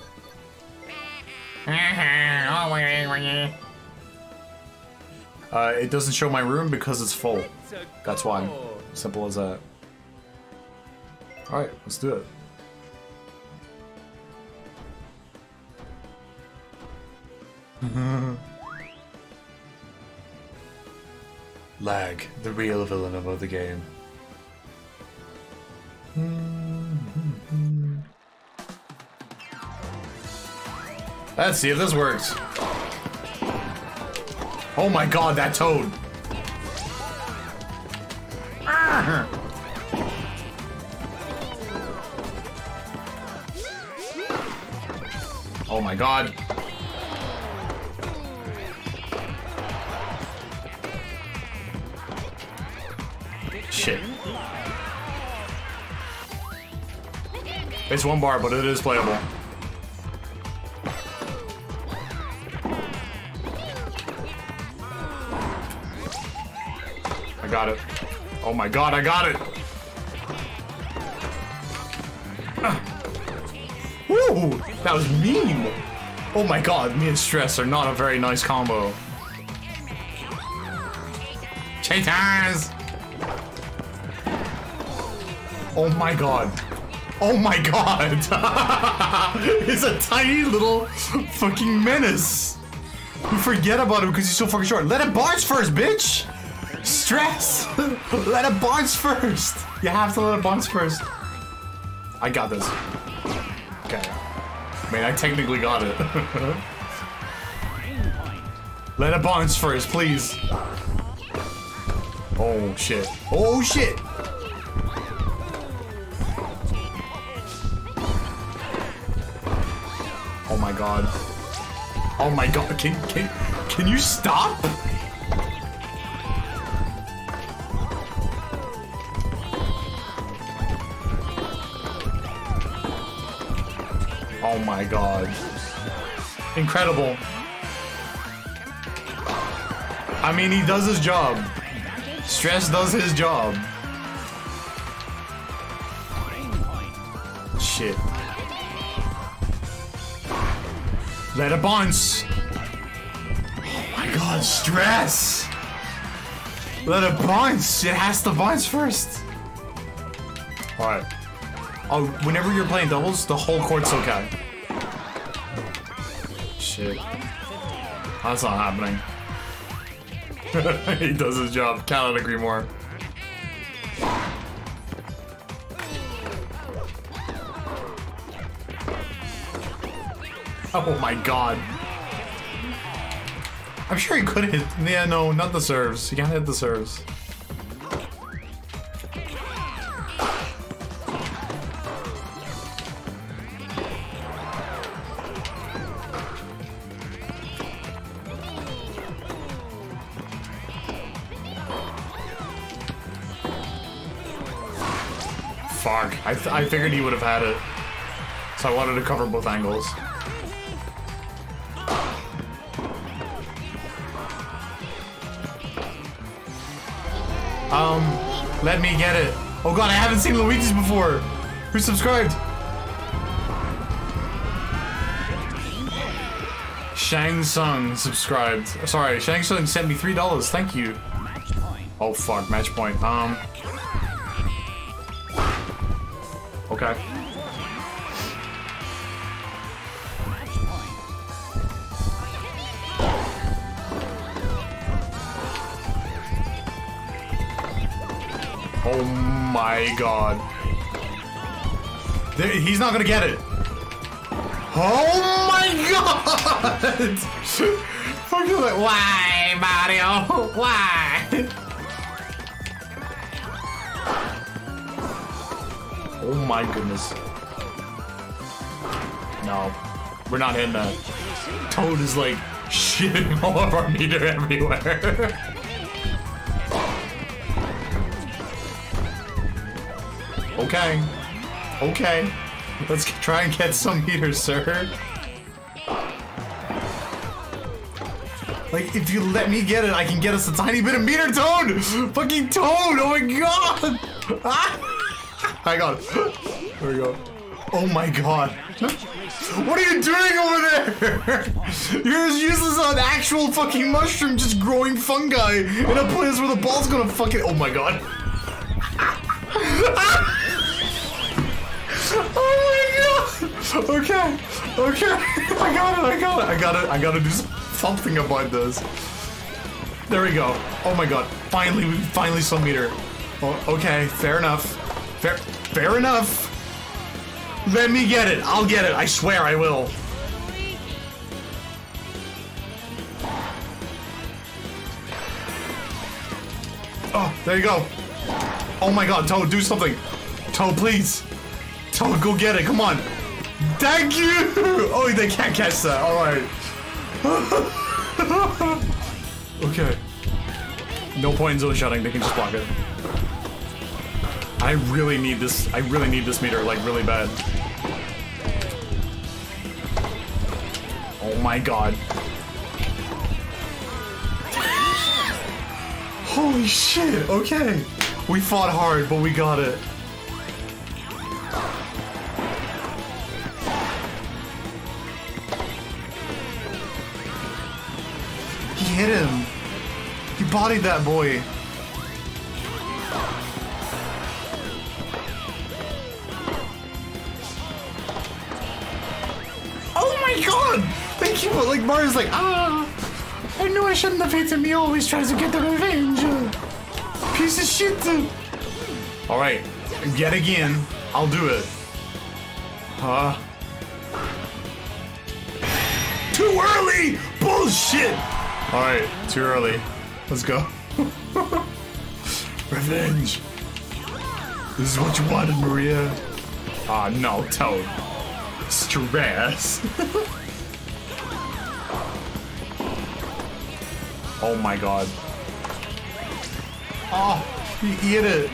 It doesn't show my room because it's full. That's why. Simple as that. Alright, let's do it. Lag, the real villain of the game. Let's see if this works. Oh my god, that toad! Oh my god. Shit. It's 1 bar, but it is playable. I got it. Oh my god, I got it! Woo! That was mean! Oh my god, me and Stress are not a very nice combo. Cheaters! Oh my god. Oh my god! It's a tiny little fucking menace! You forget about him because he's so fucking short. Let it bounce first, bitch! Stress! Let it bounce first! You have to let it bounce first. I got this. Okay. I mean, I technically got it. Let it bounce first, please. Oh shit. Oh shit! Oh my god. Oh my god. Can you stop? Oh my god. Incredible. I mean, he does his job. Stress does his job. Shit. Let it bounce. Oh my god, Stress. Let it bounce. It has to bounce first. Alright. Oh, whenever you're playing doubles, the whole court's okay. Shit. That's not happening. He does his job. Cannot agree more. Oh my god. I'm sure he could hit. Yeah, no, not the serves. You can't hit the serves. Fuck. I figured he would have had it. So I wanted to cover both angles. Let me get it. Oh god, I haven't seen Luigi's before. Who subscribed? Shang Tsung subscribed. Sorry, Shang Tsung sent me $3. Thank you. Oh fuck, match point. Okay. Oh my god. He's not gonna get it. Oh my god! Why, Mario? Why? Oh my goodness. No. We're not hitting that. Toad is like shitting all of our meter everywhere. Okay. Okay. Let's try and get some meters, sir. Like, if you let me get it, I can get us a tiny bit of meter, Toad! Fucking Toad! Oh my god! Ah! I got it. There we go. Oh my god. What are you doing over there? You're as useless as an actual fucking mushroom just growing fungi in a place where the ball's gonna fucking... Oh my god. Oh my god! Okay, okay. I gotta do something about this. There we go. Oh my god. Finally some meter. Oh, okay, fair enough. Fair enough. Let me get it. I'll get it. I swear I will. Oh, there you go. Oh my god, Toad, do something. Toad, please. Toad, go get it. Come on. Thank you. Oh, they can't catch that. All right. Okay. No point in zone shutting. They can just block it. I really need this meter, like, really bad. my god. Holy shit, okay. We fought hard, but we got it. He hit him. He bodied that boy. Oh my god! They keep like Mario's like, ah! I knew I shouldn't have hit him. He always tries to get the revenge. Piece of shit. Alright, yet again, I'll do it. Huh? Too early! Bullshit! Alright, too early. Let's go. Revenge. This is what you wanted, Maria. Ah, no, Toad. Stress. Oh my god. Oh, he ate it.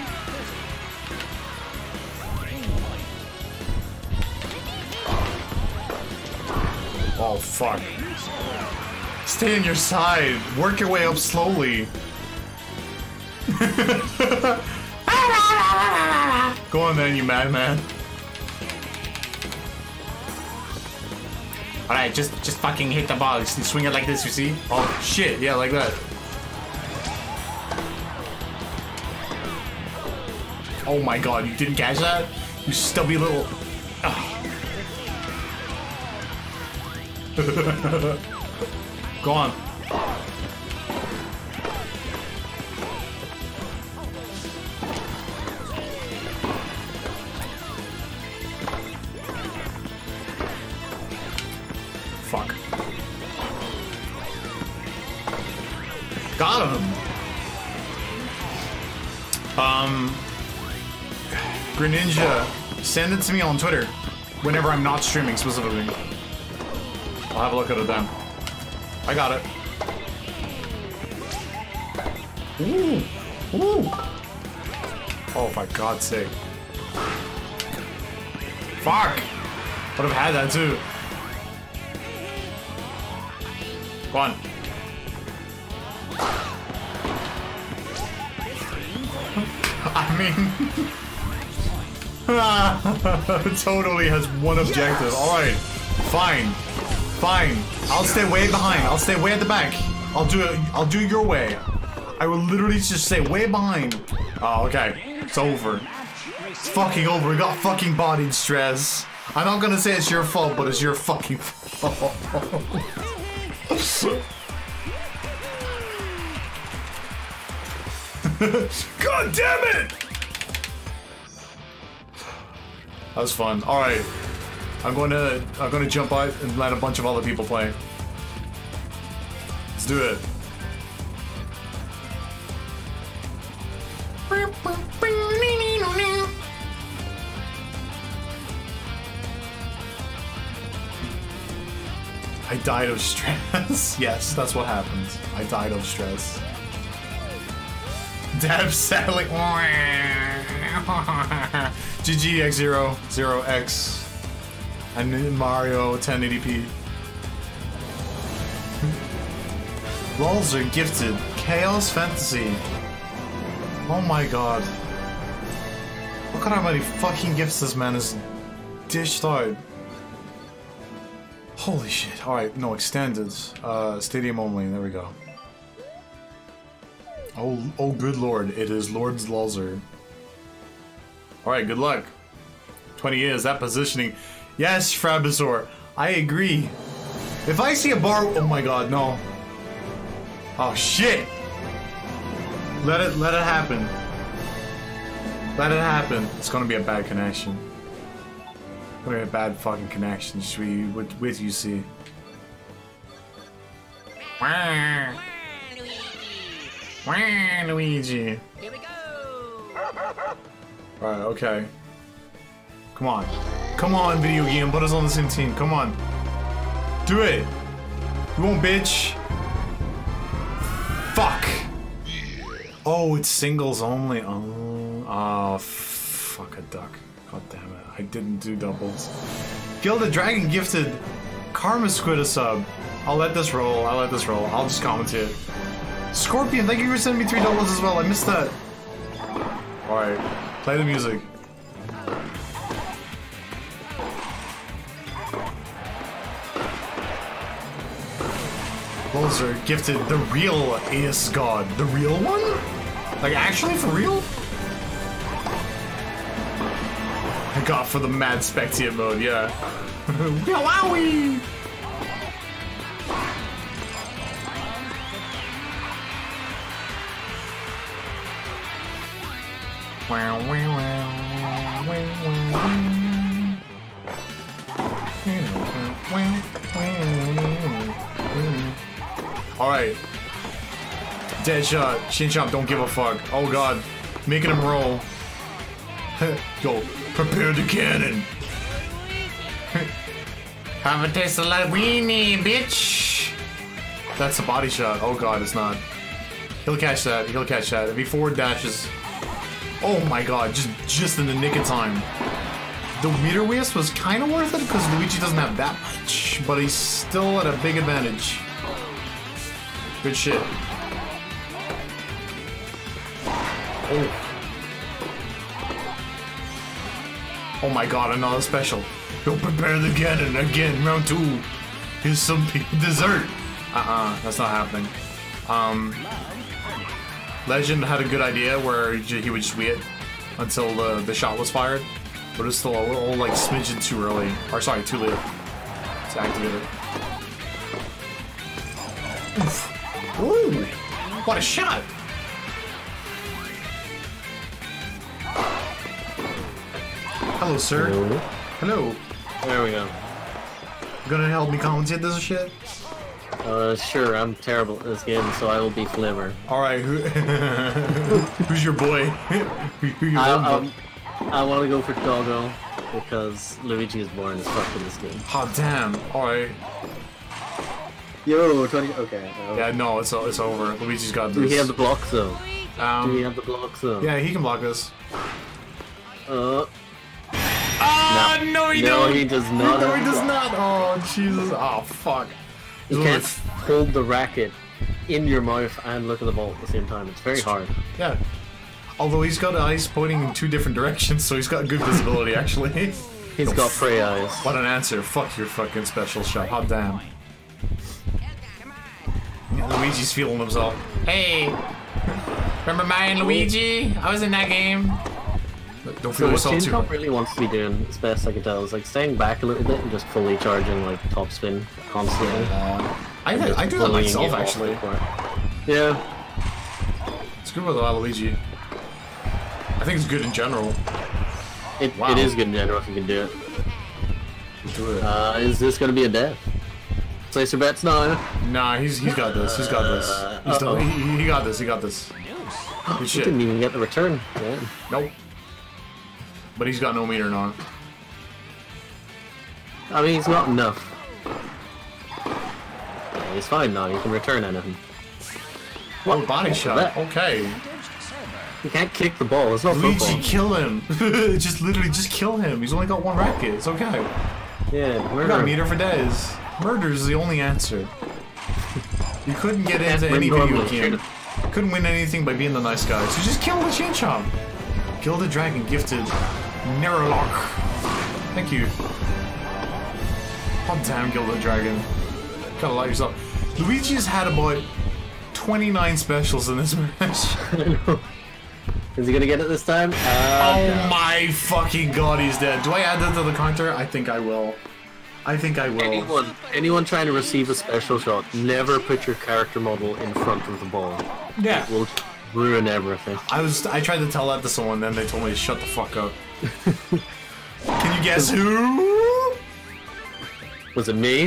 Oh, fuck. Stay on your side. Work your way up slowly. Go on then, you madman. Alright, just fucking hit the ball. Just swing it like this, you see? Oh, shit. Yeah, like that. Oh my god, you didn't catch that? You stubby little... Go on. Fuck. Got him! Greninja, send it to me on Twitter whenever I'm not streaming specifically. I'll have a look at it then. I got it. Ooh. Ooh. Oh, for God's sake. Fuck! Would have had that too. Go on. I mean... totally has one objective. Alright. Fine. Fine. I'll stay way behind. I'll stay way at the back. I'll do your way. I will literally just stay way behind. Oh, okay. It's over. It's fucking over. We got fucking bodied, Stress. I'm not gonna say it's your fault, but it's your fucking fault. God damn it! That was fun. Alright. I'm gonna jump out and let a bunch of other people play. Let's do it. I died of stress. Yes, that's what happens. I died of stress. Dab sadly. GG X0 0X and Mario 1080p. Lols are gifted. Chaos Fantasy. Oh my god. Look at how many fucking gifts this man has dished out. Holy shit. Alright, no, extended. Stadium only, there we go. Oh good lord, it is Lord's Lulzer. Alright, good luck. 20 years, that positioning. Yes, Frabasaur, I agree. If I see a bar, oh my god, no. Oh shit! Let it happen. Let it happen. It's gonna be a bad connection. It's gonna be a bad fucking connection, with you see. Luigi. Here we go. Alright, okay. Come on. Come on, video game. Put us on the same team. Come on. Do it. You won't, bitch. Fuck. Oh, it's singles only. Oh, fuck a duck. God damn it. I didn't do doubles. Gilded Dragon gifted Karma Squid a sub. I'll let this roll. I'll let this roll. I'll just commentate. Scorpion, thank you for sending me $3 as well. I missed that. Alright, play the music. Those are gifted the real Ace God. The real one? Like, actually, for real? I got for the mad spectate mode, yeah. Wowie! Wow, wow, wow, wow, wow. Alright. Dead shot. Shin Chomp, don't give a fuck. Oh god. Making him roll. Yo, prepare the cannon. Have a taste of that weenie, bitch. That's a body shot. Oh god, it's not. He'll catch that. He'll catch that. If he forward dashes. Oh my god, just in the nick of time. The meter waste was kind of worth it because Luigi doesn't have that much, but he's still at a big advantage. Good shit. Oh. Oh my god, another special. You'll prepare the cannon again, round 2. Here's some dessert. That's not happening. Legend had a good idea where he would just wait until the shot was fired, but it's still a little like smidgen too early. Or sorry, too late to activate it. Oof. Ooh, what a shot! Hello, sir. Hello. Hello. There we go. You gonna help me commentate this shit? Sure, I'm terrible at this game, so I will be Flimmer. Alright, who's your boy? Who you I want to go for Doggo, because Luigi is boring as fuck in this game. Oh, damn. Alright. Yo, 20. Okay. Yeah, no, it's over. Luigi's got this. Do he have the blocks, though? Do he have the blocks, though? Yeah, he can block this. Oh, no, he no, don't. he does not. No, he does not. Oh, Jesus. Oh, fuck. You can't hold the racket in your mouth and look at the ball at the same time. It's very hard. Yeah. Although he's got eyes pointing in 2 different directions, so he's got good visibility, actually. He's got prey eyes. What an answer. Fuck your fucking special shot. Hot damn. Yeah, Luigi's feeling himself. Hey! Remember Mario and Luigi? I was in that game. Don't feel So what yourself too Top really wants to be doing, as best I can tell, is like staying back a little bit and just fully charging like top spin constantly. I do that bullying myself, it off actually. the court. Yeah. It's good with Waluigi. I think it's good in general. It is good in general if you can do it. Do it. Is this gonna be a death? Place your bets now. Nah, he's got this. He's got this. He's done, he got this. He got this. Good He shit. didn't even get the return. Yeah. Nope. But he's got no meter now. I mean, he's not enough. Yeah, he's fine now. You can return anything. Oh, body shot. that? Okay. You can't kick the ball. It's not Luigi, football. kill him. Literally, just kill him. He's only got 1 racket. It's okay. Yeah, We got a meter for days. Murder is the only answer. You couldn't get into any video game. Couldn't win anything by being the nice guy. So just kill the Shin Chomp. Kill the dragon gifted Nerolock. Thank you. Oh damn, kill the dragon. Gotta lie yourself. Luigi's had about 29 specials in this match. Is he gonna get it this time? Oh my fucking god, he's dead. Do I add that to the counter? I think I will. I think I will. Anyone trying to receive a special shot, never put your character model in front of the ball. Yeah. It will ruin everything. I tried to tell that to someone, then they told me to shut the fuck up. Can you guess who? Was it me?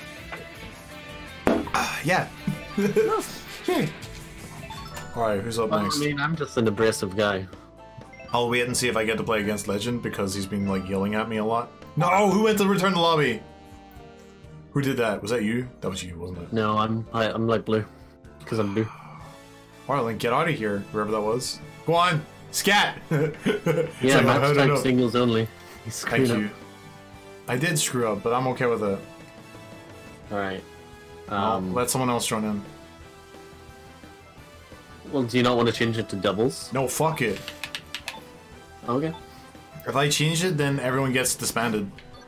Yeah. Yeah. Alright, who's up next? I mean, I'm just an abrasive guy. I'll wait and see if I get to play against Legend because he's been like yelling at me a lot. No, who went to return the lobby? Who did that? Was that you? That was you, wasn't it? No, I'm light blue. Because I'm blue. Alright, then get out of here, whoever that was. Go on! Scat! Yeah, like, match type no. singles only. Thank you. I did screw up, but I'm okay with it. Alright. Let someone else join in. Well, do you not want to change it to doubles? No, fuck it. Okay. If I change it, then everyone gets disbanded.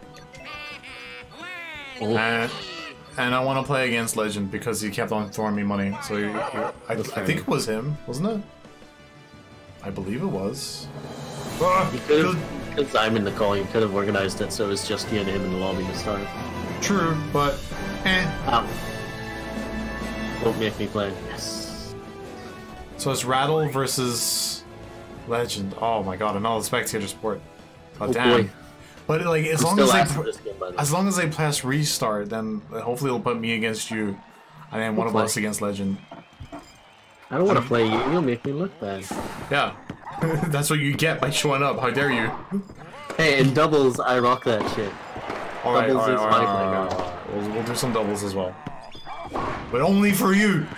Oh. And I want to play against Legend because he kept on throwing me money. So I think it was him, wasn't it? I believe it was. Because I'm in the call, you could have organized it so it was just you and him in the lobby to start. True, but Ow. Won't make me play. Yes. So it's Rattle versus Legend. Oh my god, another spectator sport. Oh, damn. Boy. But like, as I'm long still as asking this game, by the way. long as they press restart, then hopefully it'll put me against you, and then one of us against Legend. I don't want to play you. You'll make me look bad. Yeah, that's what you get by showing up. How dare you? Hey, in doubles, I rock that shit. Alright, Doubles is my alright. playground. We'll do some doubles as well, but only for you.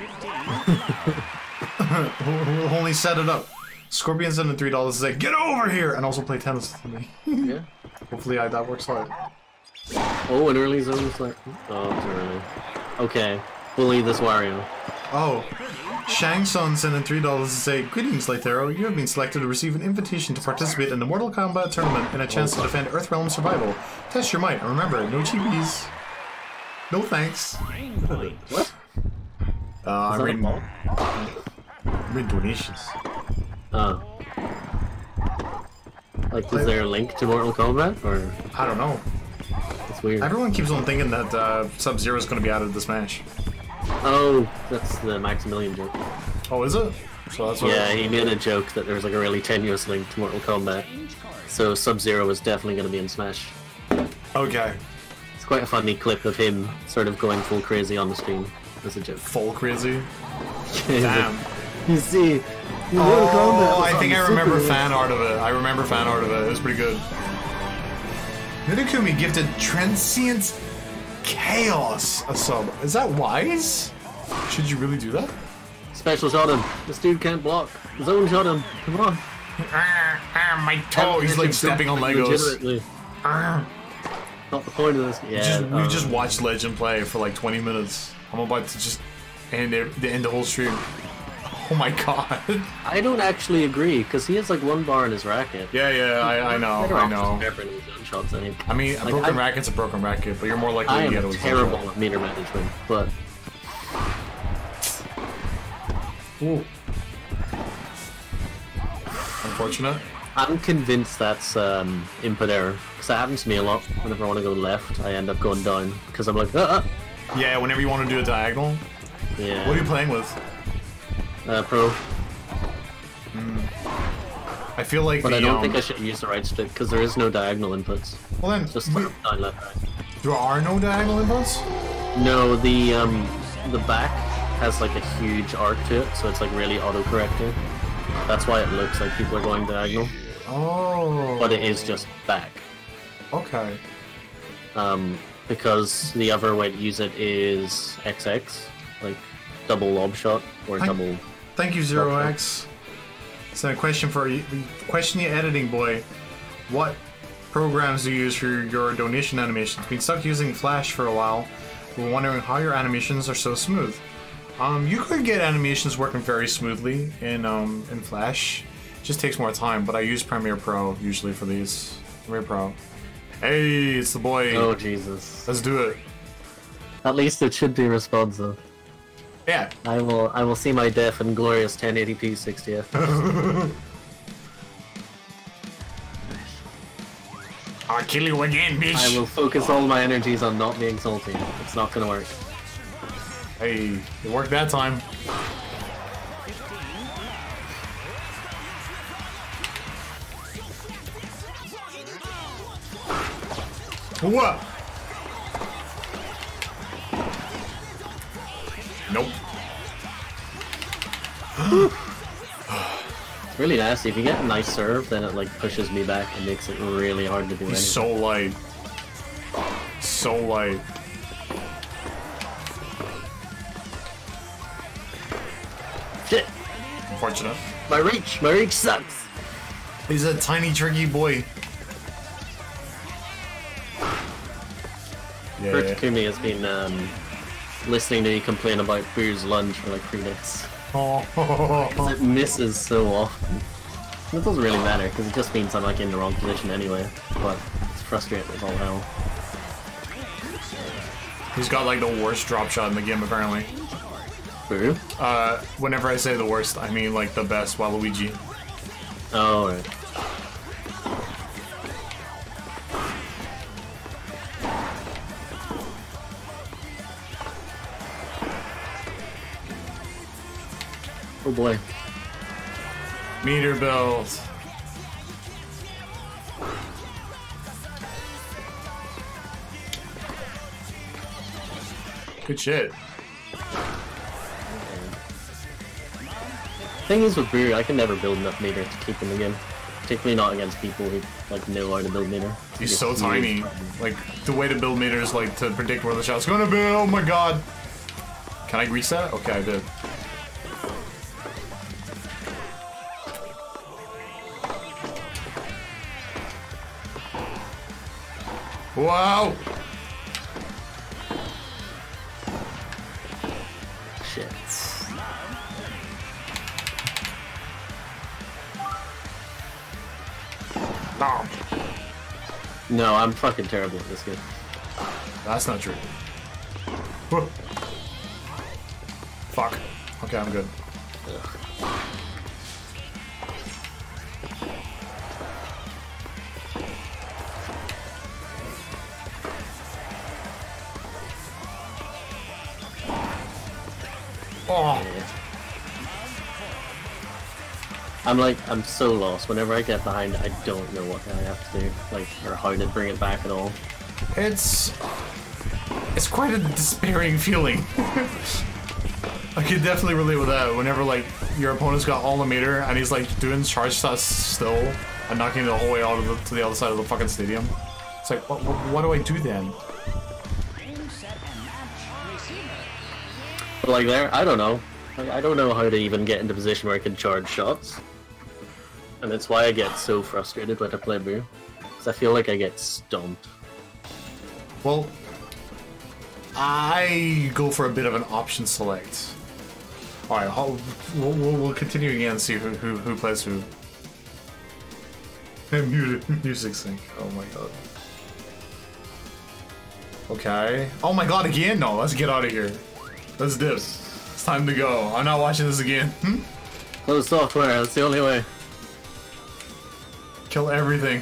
We'll only set it up. Scorpion sent in $3 to say, "Get over here!" and also play tennis with me. Yeah. Hopefully that works out. Oh, an early zone is like... Oh, too early. Okay. Bully this Wario. Oh, Shang-Sun sent in $3 to say, "Greetings, Lythero. You have been selected to receive an invitation to participate in the Mortal Kombat tournament and a chance to defend Earthrealm survival. Test your might, and remember, no cheapies. No thanks." What? I'm reading donations. Oh. Like, is there a link to Mortal Kombat? Or... I don't know. It's weird. Everyone keeps on thinking that Sub-Zero is going to be added to Smash. Oh, that's the Maximilian joke. Oh, is it? So that's what Yeah, he made a joke that there was like a really tenuous link to Mortal Kombat. So Sub-Zero was definitely going to be in Smash. Okay. It's quite a funny clip of him sort of going full crazy on the screen as a joke. Full crazy. Damn. You see, Oh, I think I remember fan art of it. I remember fan art of it. It was pretty good. Nidakumi gifted Transient Chaos a sub. Is that wise? Should you really do that? Special shot him. This dude can't block. Zone shot him. Come on. My toe. He's like stepping on Legos. Legitimately. Not the point of this. Yeah. We just watched Legend play for like 20 minutes. I'm about to just end the whole stream. Oh my god. I don't actually agree because he has like one bar in his racket. Yeah, I know. Shots, I think. I mean, a broken racket's a broken racket, but you're more likely to get it with terrible at meter management, but... Ooh. Unfortunate. I'm convinced that's input error, because that happens to me a lot. Whenever I want to go left, I end up going down, because I'm like, Yeah, whenever you want to do a diagonal. Yeah. What are you playing with? Pro. I feel like But I don't think I should use the right stick, because there is no diagonal inputs. Well then, Just down, left, right. there are no diagonal inputs? No, the back has like a huge arc to it, so it's like really auto-correcting. That's why it looks like people are going diagonal. Oh. But it is just back. Okay. Because the other way to use it is XX, like double lob shot or double. Thank you, Zero X. So a question for you, question you, editing boy. What programs do you use for your donation animations? Been stuck using Flash for a while. We're wondering how your animations are so smooth. You could get animations working very smoothly in Flash. It just takes more time, but I use Premiere Pro usually for these. Premiere Pro. Hey, it's the boy. Oh Jesus! Let's do it. At least it should be responsive. Yeah. I will see my death in glorious 1080p 60 FPS. I'll kill you again, bitch. I will focus all my energies on not being salty. It's not gonna work. Hey, it worked that time. What? Nope. It's really nasty. If you get a nice serve, then it like pushes me back and makes it really hard to do anything. He's so light. So light. Shit! Unfortunate. My reach sucks! He's a tiny, tricky boy. Yeah. Kurt Takumi has been listening to me complain about Boo's lunge for like 3 days. Oh. It misses so often. It doesn't really matter, because it just means I'm like in the wrong position anyway, but it's frustrating as all hell. He's got like the worst drop shot in the game apparently. Boo? Whenever I say the worst, I mean like the best Waluigi. Oh, right. Oh boy. Meter build. Good shit. Thing is with Boo, I can never build enough meter to keep in the game. Particularly not against people who like know how to build meter. He's so tiny. Like the way to build meter is like to predict where the shot's gonna be. Oh my god. Can I grease that? Okay, I did. Wow. Shit. Oh, No, I'm fucking terrible at this game. that's not true. Whoa. Fuck. Okay, I'm good. Oh. I'm so lost. Whenever I get behind, I don't know what I have to do, like, or how to bring it back at all. It's quite a despairing feeling. I can definitely relate with that. Whenever like your opponent's got all the meter and he's like doing charge shots still and knocking it the whole way out of to the other side of the fucking stadium. It's like, what do I do then? But like there, I don't know. Like, I don't know how to even get into a position where I can charge shots. And that's why I get so frustrated when I play Boo. Because I feel like I get stumped. Well, I go for a bit of an option select. All right, we'll continue again and see who plays who. Music sync. Oh my god. Okay. Oh my god, again? No, let's get out of here. Let's dip. It's time to go. I'm not watching this again. Close software, that's the only way. Kill everything.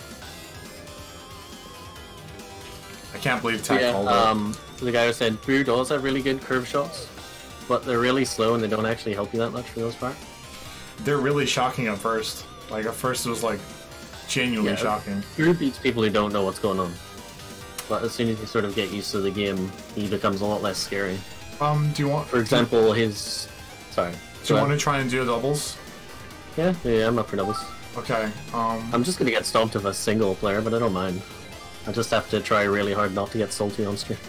I can't believe Tack called it. The guy was saying Boo does have really good curve shots, but they're really slow and they don't actually help you that much for the most part. They're really shocking at first. Like, at first it was like genuinely shocking. Boo beats people who don't know what's going on. But as soon as you sort of get used to the game, he becomes a lot less scary. Do you want... For example, his... Sorry. Do you want to try and do doubles? Yeah, I'm up for doubles. Okay, I'm just gonna get stomped if a single player, but I don't mind. I just have to try really hard not to get salty on stream.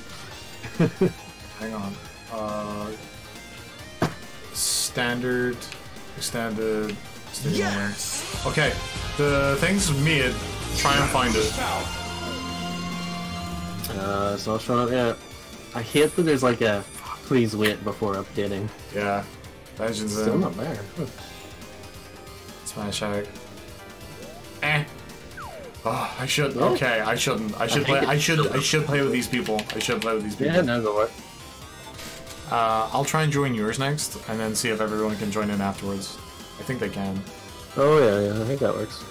hang on. Standard, extended, Yes! Okay, the thing's mid. Try and find it. It's not showing up yet. I hate that there's like a please wait before updating. Yeah, Legends Still in. not there. Smash out. Eh. Oh, I should. No? Okay, I shouldn't. I should play. I should play with these people. I should play with these people. Yeah, no, go work. I'll try and join yours next, and then see if everyone can join in afterwards. I think they can. Oh yeah, I think that works.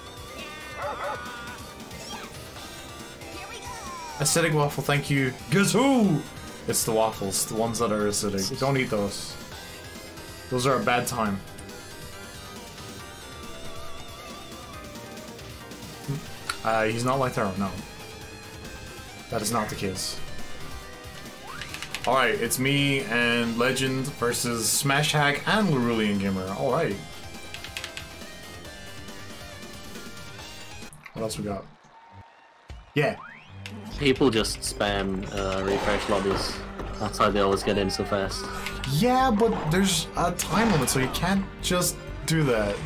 Acidic waffle, thank you. Guess who? It's the waffles, the ones that are acidic. Don't eat those. Those are a bad time. He's not Lythero, no. That is not the case. Alright, it's me and Legend versus Smash Hack and Cerulean Gamer. Alright. What else we got? Yeah. People just spam refresh lobbies. That's how they always get in so fast. Yeah, but there's a time limit, so you can't just do that.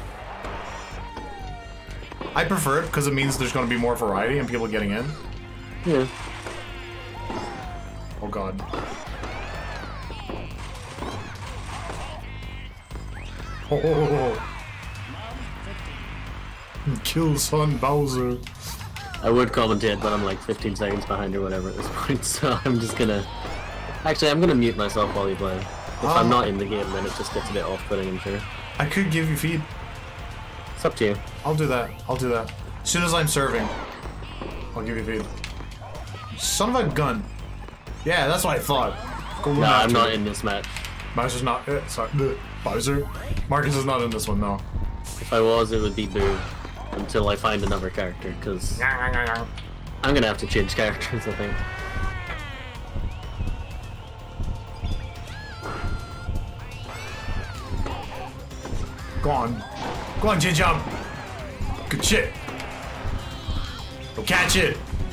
I prefer it because it means there's going to be more variety and people getting in. Yeah. Oh god. Oh. Kill son Bowser. I would commentate, but I'm like 15 seconds behind or whatever at this point, so I'm just gonna... Actually, I'm gonna mute myself while you play. If I'm not in the game, then it just gets a bit off-putting, I'm sure. I could give you feed. It's up to you. I'll do that. I'll do that. As soon as I'm serving, I'll give you feed. Son of a gun. Yeah, that's what I thought. Go No, I'm not in this match. Bowser's not. Sorry. Bowser? Marcus is not in this one, no. If I was, it would be Boo. Until I find another character, because I'm gonna have to change characters, I think. Go on. Go on, Jump. Good shit. Go catch it.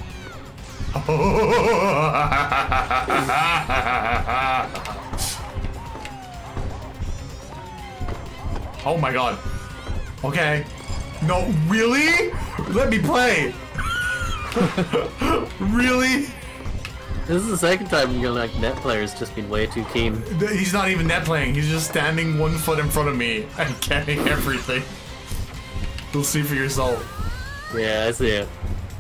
Oh my god. Okay. No, really? Let me play. Really? This is the second time your like net player's just been way too keen. He's not even net playing. He's just standing 1 foot in front of me and getting everything. You'll see for yourself. Yeah, I see it.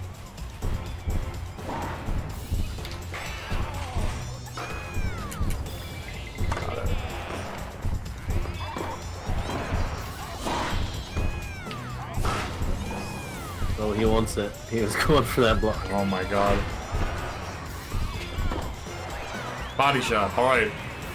Oh, he wants it. He was going for that block. Oh my god. Body shot. Alright.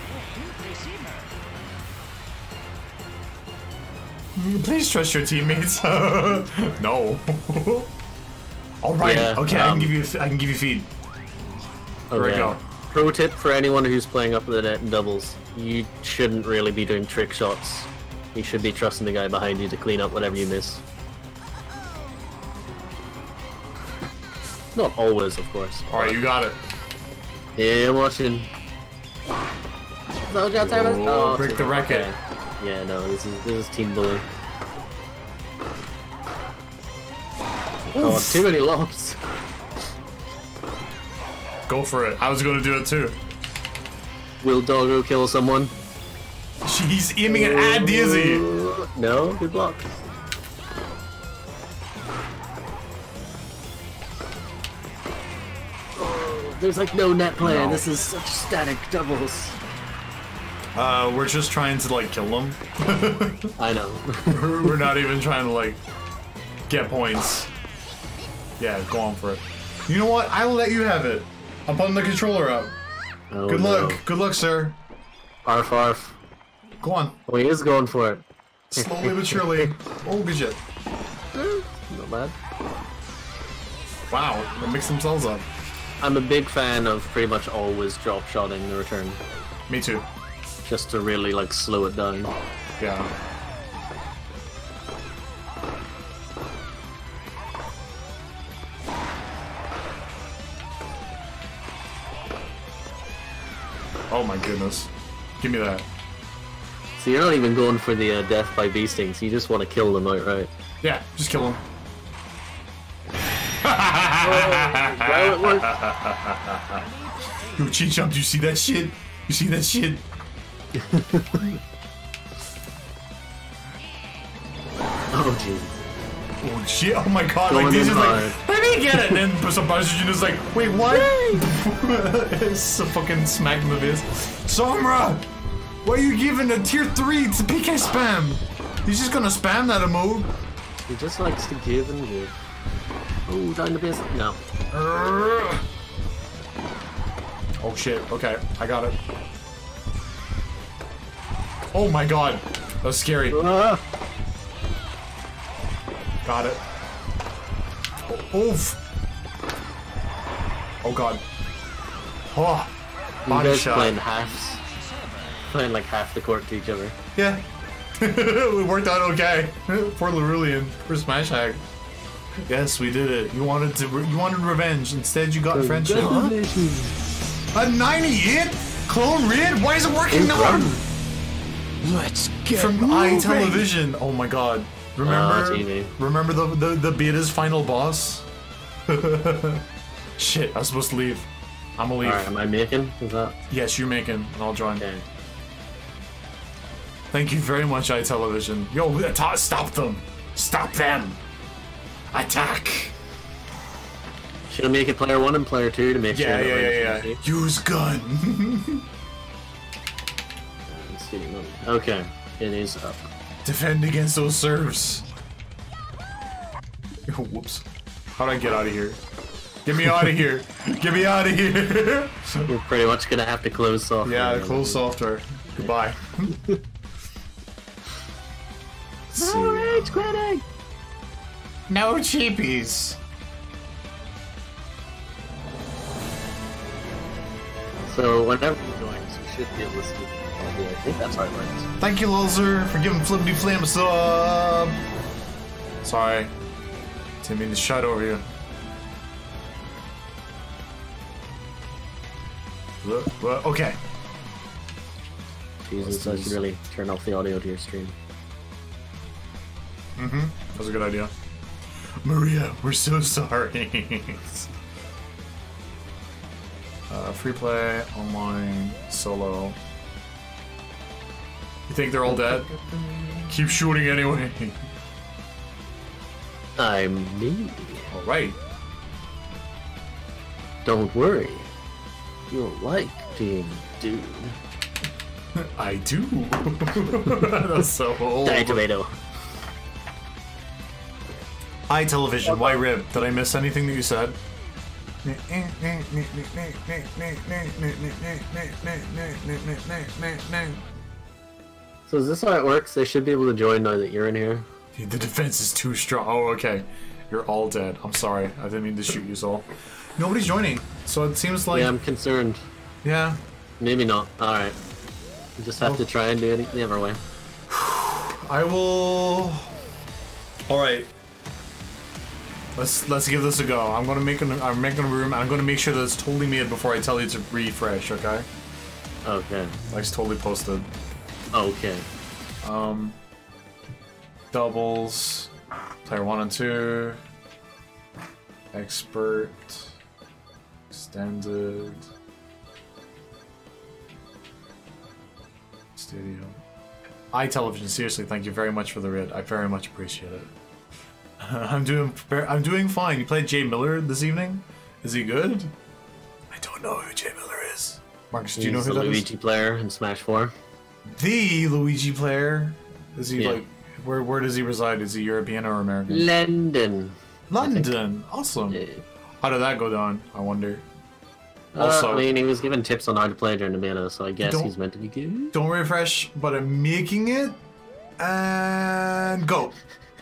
Please trust your teammates. No. Alright. Yeah, okay, I can give you feed. There we go. Pro tip for anyone who's playing up the net in doubles. You shouldn't really be doing trick shots. You should be trusting the guy behind you to clean up whatever you miss. Not always, of course. Alright, you got it. Yeah, I'm watching. Oh, break the racket. Okay. Yeah, no, this is team bully. Oh, too many lobs. Go for it. I was gonna do it too. Will Doggo kill someone? He's aiming it at Dizzy. No, good block. There's like no net play. No. This is such static doubles. We're just trying to like kill them. I know. We're not even trying to like get points. Yeah, go on for it. You know what? I will let you have it. I'm putting the controller up. Oh, Good no. luck. Good luck, sir. Arf arf. Go on. Oh, he is going for it. Slowly but surely. Oh, good shit. Not bad. Wow, they mix themselves up. I'm a big fan of pretty much always drop shotting the return. Me too. Just to really like slow it down. Yeah. Oh my goodness. Give me that. So you're not even going for the death by bee stings, you just want to kill them outright. Yeah, just kill him. Well, it worked. Yo, Chin-Chomp, you see that shit? You see that shit? Oh jeez. Oh shit, oh my god, Going like this in is hard. like, let me get it! And then some Bowser is like, wait, what? It's a fucking smack in the face. Sombra! Why are you giving a tier 3 to PK spam? He's just gonna spam that emote. He just likes to give and give. Oh, down the base. No. Oh shit, okay, I got it. Oh my god, that was scary. Ah. Got it. Oh, oof. Oh god. Oh, You body guys shot. playing halves. Playing like half the court to each other. Yeah. It worked out okay. Poor Larulian. For Smash Hack. Yes, we did it. You wanted revenge. Instead you got friendship. A 98? Clone Rid? Why is it working now? Let's get From moving. iTelevision. Oh my god. Remember TV. remember the beta's final boss? Shit, I was supposed to leave. I'm gonna leave. Alright, am I making? Is that? Yes, you're making, and I'll join. Okay. Thank you very much, iTelevision. Yo, stop them! Stop them! Attack! Should I make it player 1 and player 2 to make sure? Yeah. Use gun! Okay, it is up. Defend against those serfs. Whoops. How'd I get out of here? Get me out of here! Get me out of here! We're pretty much gonna have to close software. Yeah, close software. Goodbye. No rage quitting! No cheapies. So whenever you join, you should be able to see. I think that's how it works. Thank you, Lozer, for giving Flippity Flam a sub. Sorry. Didn't mean to shout over you. Okay. Jesus, I should really turn off the audio to your stream. That was a good idea. Maria, we're so sorry. Free play, online, solo. You think they're all dead? Keep shooting anyway. I'm me. Alright. Don't worry. You'll like being dude. I do. That's so old. Die tomato. iTelevision, why rib? Did I miss anything that you said? So is this how it works? They should be able to join now that you're in here. The defense is too strong. Oh, okay. You're all dead. I'm sorry. I didn't mean to shoot you, Soul. Nobody's joining, so it seems like... Yeah, I'm concerned. Yeah. Maybe not. Alright. You just have to try and do it the other way. I will... Alright. Let's give this a go. I'm making a room, and I'm gonna make sure that it's totally made before I tell you to refresh, okay? Okay. Like it's totally posted. Okay. Doubles. Player 1 and 2. Expert. Extended. Studio. iTelevision, seriously, thank you very much for the raid. I very much appreciate it. I'm doing fine. You played Jay Miller this evening? Is he good? I don't know who Jay Miller is. Marcus, do you know who that is? He's the Luigi player in Smash 4. The Luigi player? Is he like... Where does he reside? Is he European or American? London. London! Awesome. Yeah. How did that go down, I wonder? I mean, he was given tips on how to play during the beta, so I guess he's meant to be good. Don't refresh, but I'm making it. And go.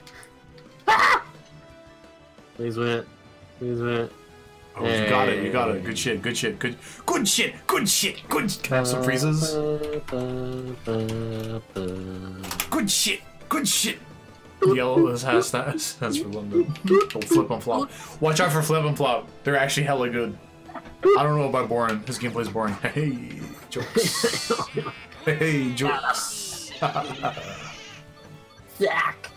Please win. Please win. Oh, you got it. You got it. Good shit. Good shit. Good shit. Good shit. Good. Can I have some freezes? Good shit. Good shit. Yellow is that's for London. Don't flip and flop. Watch out for flip and flop. They're actually hella good. I don't know about boring. His gameplay's boring. Hey, jokes. Hey, jokes. Zack.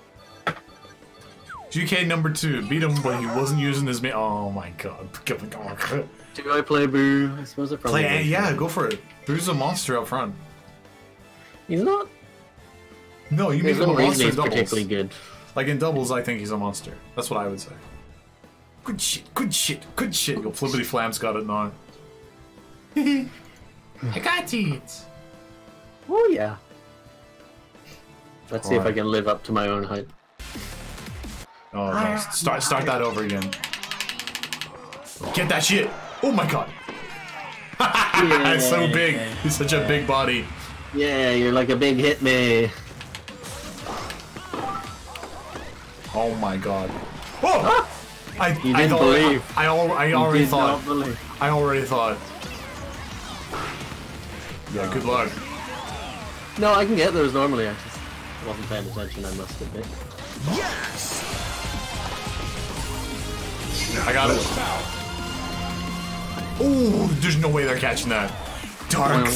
GK number 2 beat him, but he wasn't using his main. Oh my god. Do I play Boo? I suppose it probably Play, yeah, go for it. Boo's a monster up front. He's not. No, you make him a reason monster in he's doubles. particularly good. Like in doubles, I think he's a monster. That's what I would say. Good shit, good shit, good shit. Yo, Flippity Flam's got it now. I got it. Oh yeah. Let's see if I can live up to my own height. Oh, no. Start that over again. Get that shit. Oh my god. It's so big. He's such a big body. Yeah, you're like a big hit me. Oh my god. Oh! I didn't believe. I already thought. Believe. I already thought. Yeah, good luck. No, I can get those normally. I just wasn't paying attention, I must admit. Yes! I got it. Oh, there's no way they're catching that. Darth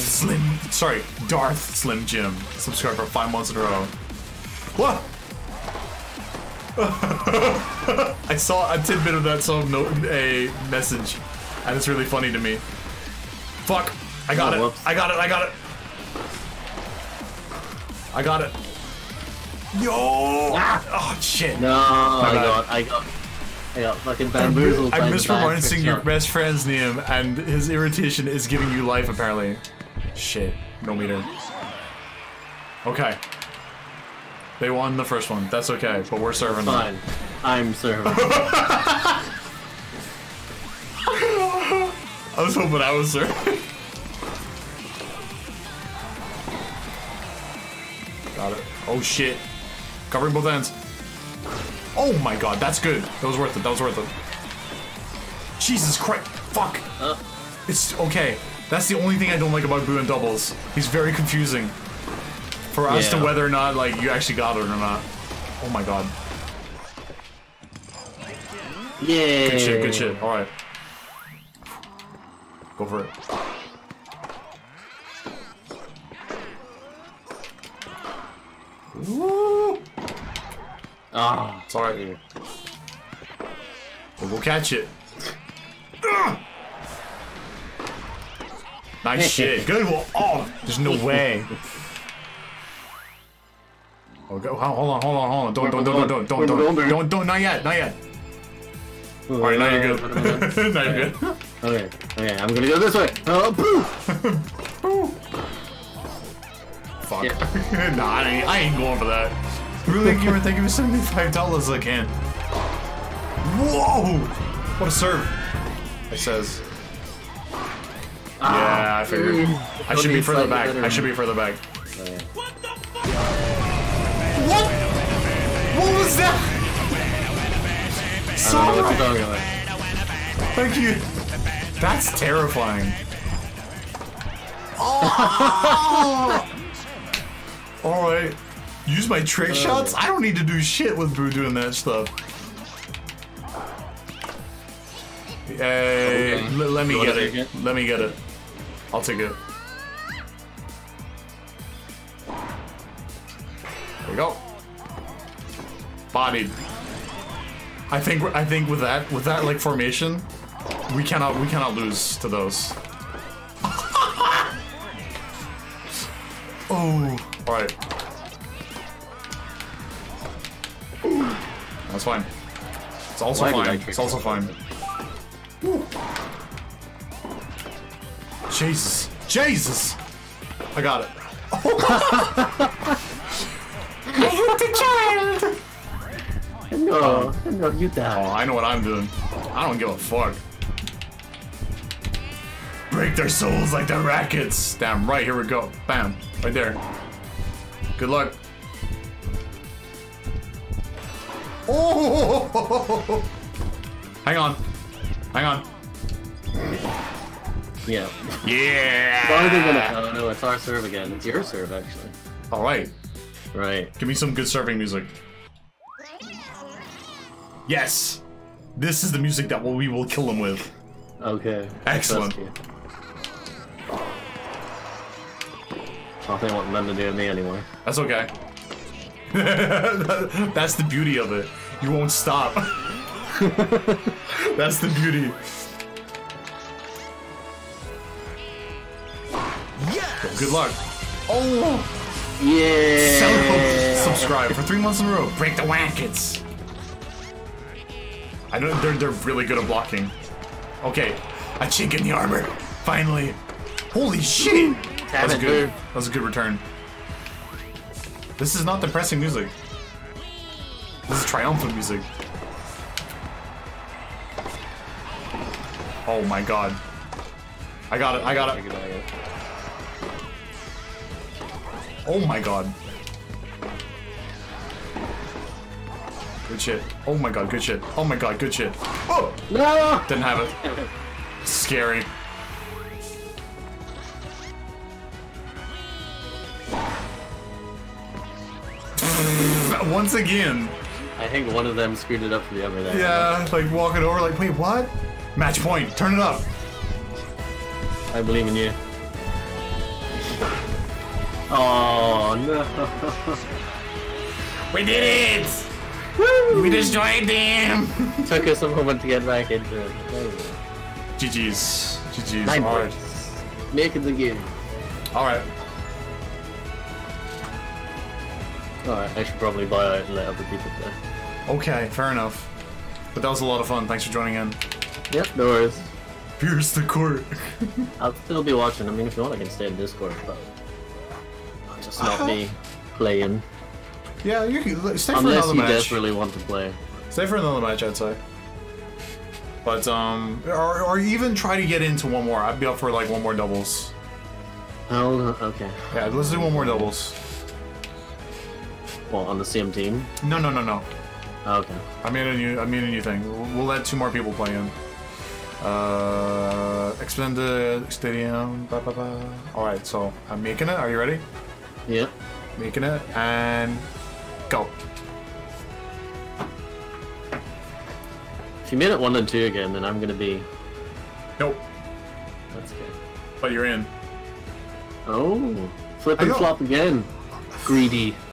Slim Jim. Subscribe for 5 months in a row. What? I saw a tidbit of that some a message, and it's really funny to me. Fuck! I got it! Whoops. I got it! I got it! I got it! Yo! Ah! Oh shit! No, I got fucking bamboozled. I'm mispronouncing your best friend's name, and his irritation is giving you life apparently. Shit! No meter. Okay. They won the first one. That's okay, but we're serving them. Fine. I'm serving. I was hoping I was serving. Got it. Oh shit. Covering both ends. Oh my god, that's good. That was worth it. That was worth it. Jesus Christ. Fuck. It's okay. That's the only thing I don't like about Boo and doubles. He's very confusing. For us to whether or not, like, you actually got it or not. Oh my god. Yeah. Good shit, good shit. Alright. Go for it. Woo! Ah, it's alright. We'll catch it. Nice shit. Good. Well, oh, there's no way. Okay, hold on. Don't, not yet. Alright, now you're good. Now you're good. Okay, I'm gonna go this way. Oh, boo! Fuck. Nah, I ain't going for that. Really, Gamer, thank you for $75 again. Whoa! What a serve. It says. Yeah, I figured. I should be further back. I should be further back. What? What was that? Sorry. Thank you. That's terrifying. Oh. Alright. Use my trick shots? I don't need to do shit with Boo doing that stuff. Hey, let me get it. Let me get it. I'll take it. There we go. Bodied. I think with that like formation, we cannot lose to those. Oh, all right. That's fine. It's also fine. It's also fine. Jesus. Jesus! I got it. I hit the child! No, you die. Oh, I know what I'm doing. I don't give a fuck. Break their souls like the rackets. Damn right, here we go. Bam. Right there. Good luck. Oh! Hang on. Hang on. Yeah. Yeah! Why are they gonna... Oh no, it's our serve again. It's your serve, actually. Alright. Right. Give me some good serving music. Yes! This is the music that we will kill them with. Okay. Excellent. I think what them to do to me anyway. That's okay. That's the beauty of it. You won't stop. That's the beauty. Yes! Good luck. Oh! Yeah! Subscribe for 3 months in a row. Break the wackets. I know they're really good at blocking. Okay, a chink in the armor. Finally. Holy shit! That was good. That was a good return. This is not depressing music. This is triumphant music. Oh my god. I got it, I got it. Oh my god. Good shit. Oh my god, good shit. Oh my god, good shit. Oh! No! Didn't have it. Scary. Once again. I think one of them screwed it up for the other there. Yeah, like walking over like, wait, what? Match point, turn it up. I believe in you. Oh no. We did it! We destroyed them! Took us a moment to get back into it. There we go. GG's. GG's. 9 Alright. points. Making the game. Alright. Alright, I should probably buy out and let other people play. Okay, fair enough. But that was a lot of fun. Thanks for joining in. Yep, no worries. Pierce the court. I'll still be watching. I mean, if you want, I can stay in Discord, but just not me playing. Yeah, you can stay for Unless another you match. desperately want to play. Stay for another match, I'd say. But or even try to get into one more. I'd be up for like one more doubles. Oh, okay. Yeah, let's do one more doubles. Well, on the same team? No. Oh, okay. I made a new thing. We'll let 2 more people play in. Expand the stadium. Alright, so I'm making it. Are you ready? Yep. Making it and go. If you made it 1 and 2 again, then I'm gonna be. Nope. That's good. But you're in. Oh, flip and I know. flop again. Greedy.